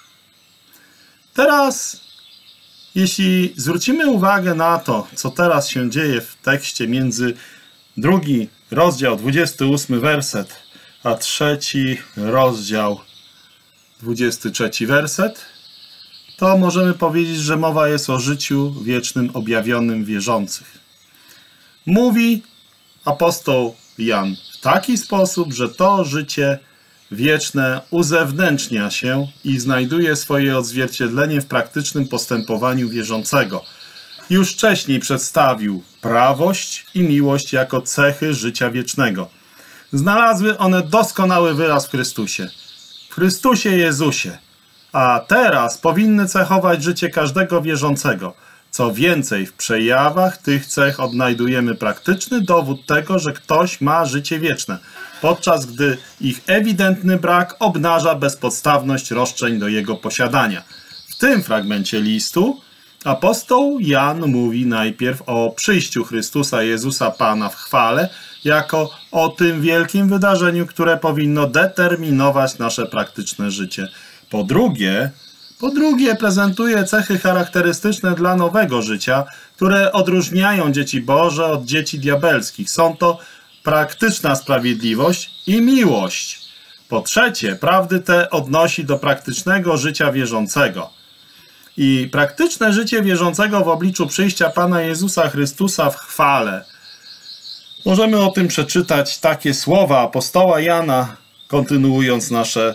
Teraz, jeśli zwrócimy uwagę na to, co teraz się dzieje w tekście między drugi rozdział, dwudziesty ósmy werset, a trzeci rozdział, dwudziesty trzeci werset, to możemy powiedzieć, że mowa jest o życiu wiecznym objawionym wierzących. Mówi apostoł Jan w taki sposób, że to życie wieczne uzewnętrznia się i znajduje swoje odzwierciedlenie w praktycznym postępowaniu wierzącego. Już wcześniej przedstawił prawość i miłość jako cechy życia wiecznego. Znalazły one doskonały wyraz w Chrystusie. W Chrystusie Jezusie. A teraz powinny cechować życie każdego wierzącego. Co więcej, w przejawach tych cech odnajdujemy praktyczny dowód tego, że ktoś ma życie wieczne, podczas gdy ich ewidentny brak obnaża bezpodstawność roszczeń do jego posiadania. W tym fragmencie listu apostoł Jan mówi najpierw o przyjściu Chrystusa Jezusa Pana w chwale, jako o tym wielkim wydarzeniu, które powinno determinować nasze praktyczne życie. Po drugie, po drugie prezentuje cechy charakterystyczne dla nowego życia, które odróżniają dzieci Boże od dzieci diabelskich. Są to praktyczna sprawiedliwość i miłość. Po trzecie, prawdy te odnosi do praktycznego życia wierzącego. I praktyczne życie wierzącego w obliczu przyjścia Pana Jezusa Chrystusa w chwale. Możemy o tym przeczytać takie słowa apostoła Jana, kontynuując nasze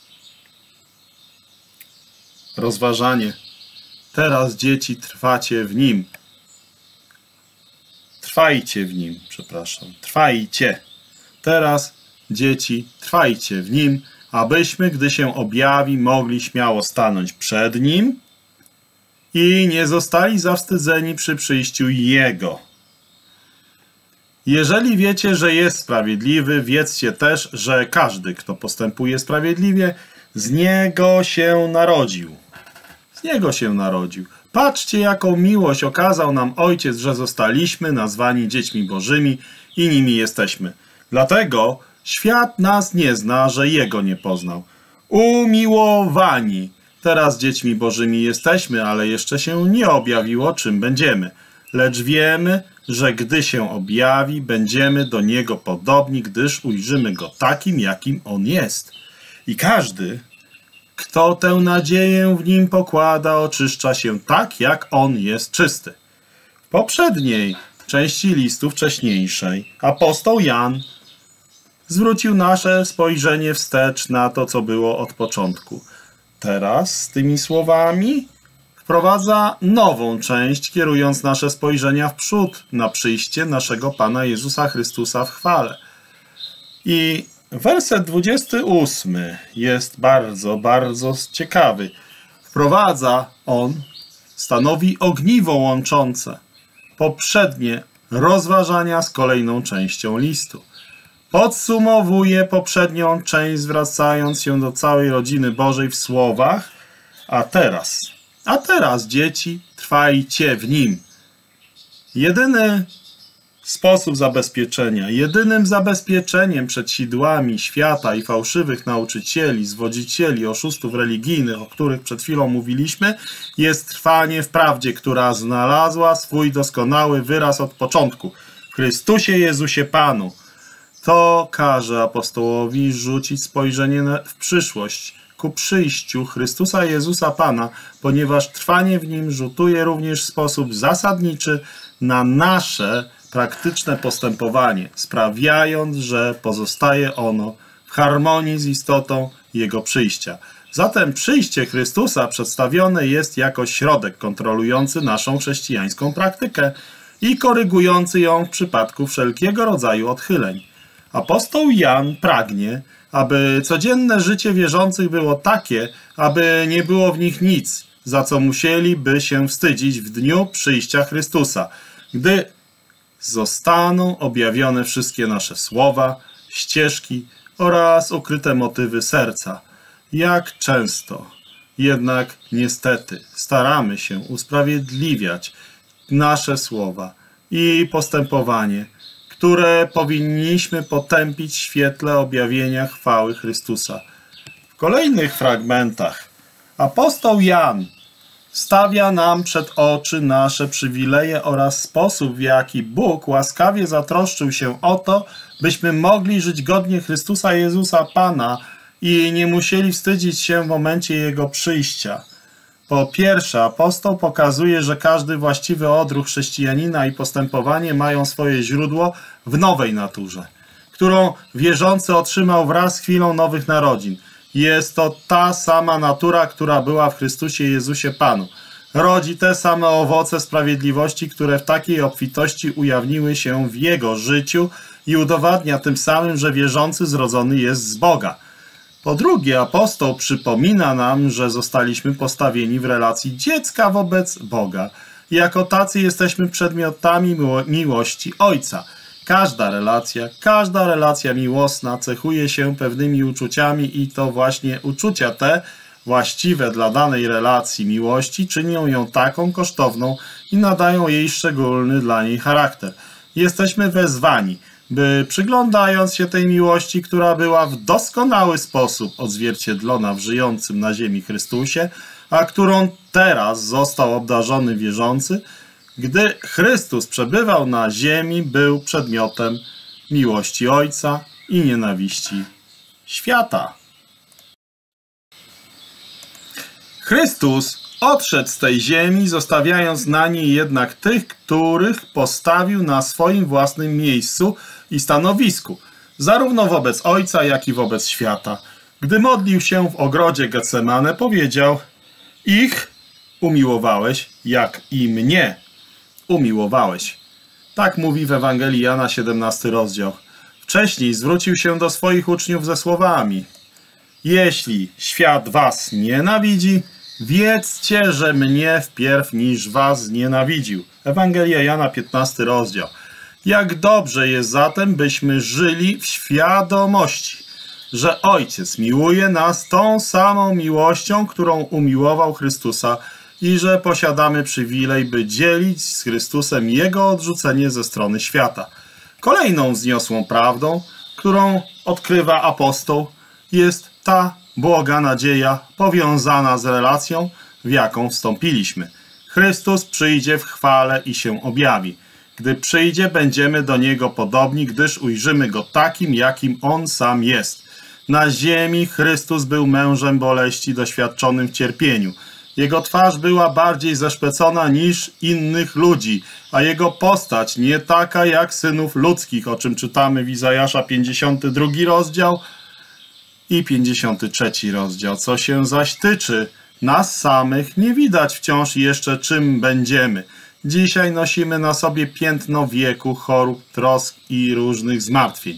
rozważanie. Teraz, dzieci, trwacie w Nim. Trwajcie w Nim, przepraszam. Trwajcie. Teraz, dzieci, trwajcie w Nim, abyśmy, gdy się objawi, mogli śmiało stanąć przed Nim i nie zostali zawstydzeni przy przyjściu Jego. Jeżeli wiecie, że jest sprawiedliwy, wiedzcie też, że każdy, kto postępuje sprawiedliwie, z Niego się narodził. Z Niego się narodził. Patrzcie, jaką miłość okazał nam Ojciec, że zostaliśmy nazwani dziećmi Bożymi i nimi jesteśmy. Dlatego świat nas nie zna, że Jego nie poznał. Umiłowani. Teraz dziećmi Bożymi jesteśmy, ale jeszcze się nie objawiło, czym będziemy. Lecz wiemy, że gdy się objawi, będziemy do Niego podobni, gdyż ujrzymy Go takim, jakim On jest. I każdy, kto tę nadzieję w Nim pokłada, oczyszcza się tak, jak On jest czysty. W poprzedniej części listu wcześniejszej apostoł Jan zwrócił nasze spojrzenie wstecz na to, co było od początku. Teraz z tymi słowami wprowadza nową część, kierując nasze spojrzenia w przód na przyjście naszego Pana Jezusa Chrystusa w chwale. I Werset dwudziesty ósmy jest bardzo, bardzo ciekawy. Wprowadza on, stanowi ogniwo łączące poprzednie rozważania z kolejną częścią listu. Podsumowuje poprzednią część, zwracając się do całej rodziny Bożej w słowach: a teraz, a teraz, dzieci, trwajcie w nim. Jedyny sposób zabezpieczenia, jedynym zabezpieczeniem przed sidłami świata i fałszywych nauczycieli, zwodzicieli, oszustów religijnych, o których przed chwilą mówiliśmy, jest trwanie w prawdzie, która znalazła swój doskonały wyraz od początku. W Chrystusie Jezusie Panu. To każe apostołowi rzucić spojrzenie w przyszłość, ku przyjściu Chrystusa Jezusa Pana, ponieważ trwanie w Nim rzutuje również w sposób zasadniczy na nasze praktyczne postępowanie, sprawiając, że pozostaje ono w harmonii z istotą Jego przyjścia. Zatem przyjście Chrystusa przedstawione jest jako środek kontrolujący naszą chrześcijańską praktykę i korygujący ją w przypadku wszelkiego rodzaju odchyleń. Apostoł Jan pragnie, aby codzienne życie wierzących było takie, aby nie było w nich nic, za co musieliby się wstydzić w dniu przyjścia Chrystusa, gdy zostaną objawione wszystkie nasze słowa, ścieżki oraz ukryte motywy serca. Jak często, jednak niestety, staramy się usprawiedliwiać nasze słowa i postępowanie, które powinniśmy potępić w świetle objawienia chwały Chrystusa. W kolejnych fragmentach apostoł Jan stawia nam przed oczy nasze przywileje oraz sposób, w jaki Bóg łaskawie zatroszczył się o to, byśmy mogli żyć godnie Chrystusa Jezusa Pana i nie musieli wstydzić się w momencie Jego przyjścia. Po pierwsze, apostoł pokazuje, że każdy właściwy odruch chrześcijanina i postępowanie mają swoje źródło w nowej naturze, którą wierzący otrzymał wraz z chwilą nowych narodzin. Jest to ta sama natura, która była w Chrystusie Jezusie Panu. Rodzi te same owoce sprawiedliwości, które w takiej obfitości ujawniły się w Jego życiu i udowadnia tym samym, że wierzący zrodzony jest z Boga. Po drugie, apostoł przypomina nam, że zostaliśmy postawieni w relacji dziecka wobec Boga. I jako tacy jesteśmy przedmiotami miło miłości Ojca. Każda relacja, każda relacja miłosna cechuje się pewnymi uczuciami i to właśnie uczucia te, właściwe dla danej relacji miłości, czynią ją taką kosztowną i nadają jej szczególny dla niej charakter. Jesteśmy wezwani, by przyglądając się tej miłości, która była w doskonały sposób odzwierciedlona w żyjącym na ziemi Chrystusie, a którą teraz został obdarzony wierzący, gdy Chrystus przebywał na ziemi, był przedmiotem miłości Ojca i nienawiści świata. Chrystus odszedł z tej ziemi, zostawiając na niej jednak tych, których postawił na swoim własnym miejscu i stanowisku, zarówno wobec Ojca, jak i wobec świata. Gdy modlił się w ogrodzie Getsemane, powiedział: ich umiłowałeś, jak i mnie umiłowałeś. Tak mówi w Ewangelii Jana, siedemnasty rozdział. Wcześniej zwrócił się do swoich uczniów ze słowami: jeśli świat was nienawidzi, wiedzcie, że mnie wpierw niż was znienawidził. Ewangelia Jana, piętnasty rozdział. Jak dobrze jest zatem, byśmy żyli w świadomości, że Ojciec miłuje nas tą samą miłością, którą umiłował Chrystusa i że posiadamy przywilej, by dzielić z Chrystusem Jego odrzucenie ze strony świata. Kolejną wzniosłą prawdą, którą odkrywa apostoł, jest ta błoga nadzieja powiązana z relacją, w jaką wstąpiliśmy. Chrystus przyjdzie w chwale i się objawi. Gdy przyjdzie, będziemy do Niego podobni, gdyż ujrzymy Go takim, jakim On sam jest. Na ziemi Chrystus był mężem boleści, doświadczonym w cierpieniu. Jego twarz była bardziej zeszpecona niż innych ludzi, a Jego postać nie taka jak synów ludzkich, o czym czytamy w Izajasza pięćdziesiąty drugi rozdział i pięćdziesiąty trzeci rozdział. Co się zaś tyczy nas samych, nie widać wciąż jeszcze, czym będziemy. Dzisiaj nosimy na sobie piętno wieku, chorób, trosk i różnych zmartwień.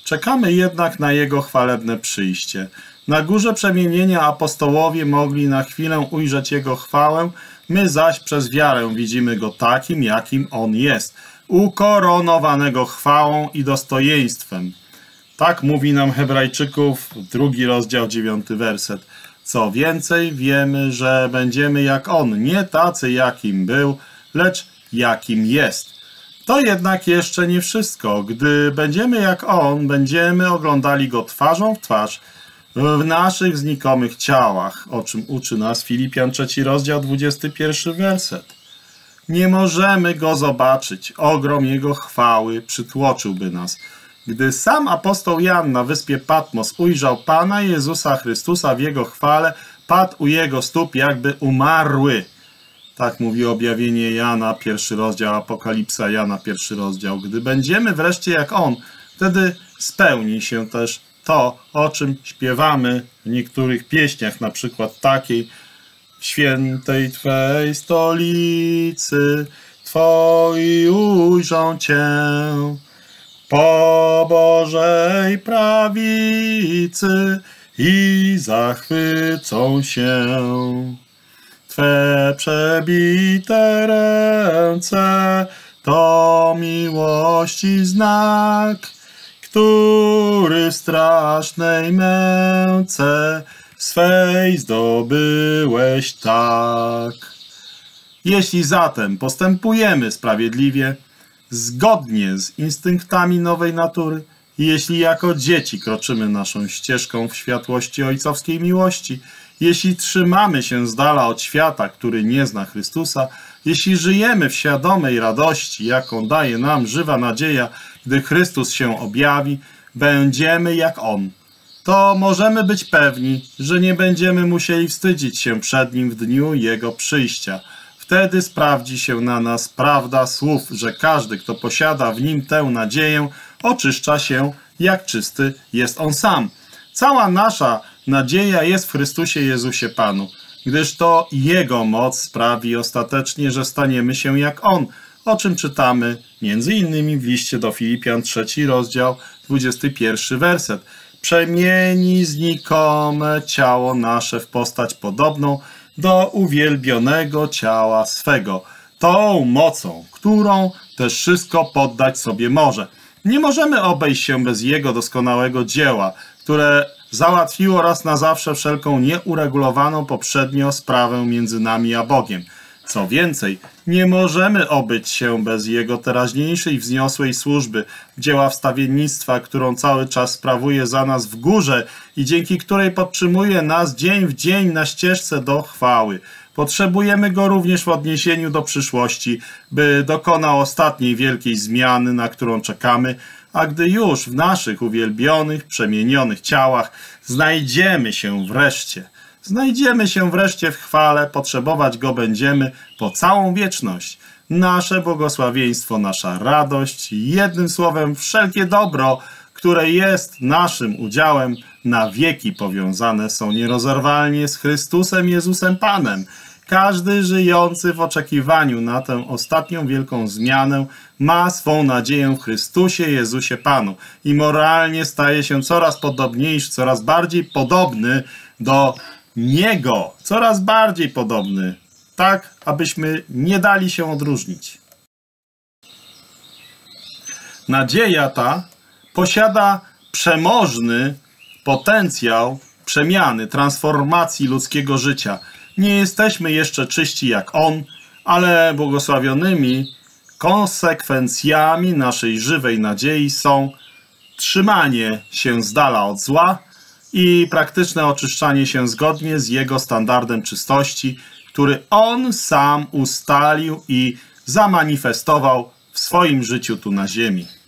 Czekamy jednak na Jego chwalebne przyjście. Na górze przemienienia apostołowie mogli na chwilę ujrzeć Jego chwałę, my zaś przez wiarę widzimy Go takim, jakim On jest, ukoronowanego chwałą i dostojeństwem. Tak mówi nam Hebrajczyków, drugi rozdział, dziewiąty werset. Co więcej, wiemy, że będziemy jak On, nie tacy, jakim był, lecz jakim jest. To jednak jeszcze nie wszystko. Gdy będziemy jak On, będziemy oglądali Go twarzą w twarz w naszych znikomych ciałach, o czym uczy nas Filipian trzeci rozdział, dwudziesty pierwszy werset. Nie możemy Go zobaczyć, ogrom Jego chwały przytłoczyłby nas. Gdy sam apostoł Jan na wyspie Patmos ujrzał Pana Jezusa Chrystusa w Jego chwale, padł u Jego stóp jakby umarły. Tak mówi objawienie Jana, pierwszy rozdział, Apokalipsa Jana, pierwszy rozdział. Gdy będziemy wreszcie jak On, wtedy spełni się też to, o czym śpiewamy w niektórych pieśniach, na przykład takiej: w świętej Twej stolicy Twoi ujrzą Cię, po Bożej prawicy i zachwycą się. Twe przebite ręce to miłości znak, który w strasznej męce swej zdobyłeś tak. Jeśli zatem postępujemy sprawiedliwie, zgodnie z instynktami nowej natury, jeśli jako dzieci kroczymy naszą ścieżką w światłości ojcowskiej miłości, jeśli trzymamy się z dala od świata, który nie zna Chrystusa, jeśli żyjemy w świadomej radości, jaką daje nam żywa nadzieja, gdy Chrystus się objawi, będziemy jak On. To możemy być pewni, że nie będziemy musieli wstydzić się przed Nim w dniu Jego przyjścia. Wtedy sprawdzi się na nas prawda słów, że każdy, kto posiada w Nim tę nadzieję, oczyszcza się, jak czysty jest On sam. Cała nasza nadzieja jest w Chrystusie Jezusie Panu, gdyż to Jego moc sprawi ostatecznie, że staniemy się jak On, o czym czytamy między innymi w liście do Filipian, trzeci rozdział, dwudziesty pierwszy werset. Przemieni znikome ciało nasze w postać podobną do uwielbionego ciała swego, tą mocą, którą też wszystko poddać sobie może. Nie możemy obejść się bez Jego doskonałego dzieła, które załatwiło raz na zawsze wszelką nieuregulowaną poprzednio sprawę między nami a Bogiem. Co więcej, nie możemy obyć się bez Jego teraźniejszej wzniosłej służby, dzieła wstawiennictwa, którą cały czas sprawuje za nas w górze i dzięki której podtrzymuje nas dzień w dzień na ścieżce do chwały. Potrzebujemy Go również w odniesieniu do przyszłości, by dokonał ostatniej wielkiej zmiany, na którą czekamy, a gdy już w naszych uwielbionych, przemienionych ciałach znajdziemy się wreszcie, znajdziemy się wreszcie w chwale, potrzebować Go będziemy po całą wieczność. Nasze błogosławieństwo, nasza radość, jednym słowem wszelkie dobro, które jest naszym udziałem, na wieki powiązane są nierozerwalnie z Chrystusem Jezusem Panem. Każdy żyjący w oczekiwaniu na tę ostatnią wielką zmianę ma swą nadzieję w Chrystusie Jezusie Panu i moralnie staje się coraz podobniejszy, coraz bardziej podobny do Niego, coraz bardziej podobny, tak abyśmy nie dali się odróżnić. Nadzieja ta posiada przemożny potencjał przemiany, transformacji ludzkiego życia. Nie jesteśmy jeszcze czyści jak On, ale błogosławionymi konsekwencjami naszej żywej nadziei są trzymanie się z dala od zła i praktyczne oczyszczanie się zgodnie z Jego standardem czystości, który On sam ustalił i zamanifestował w swoim życiu tu na ziemi.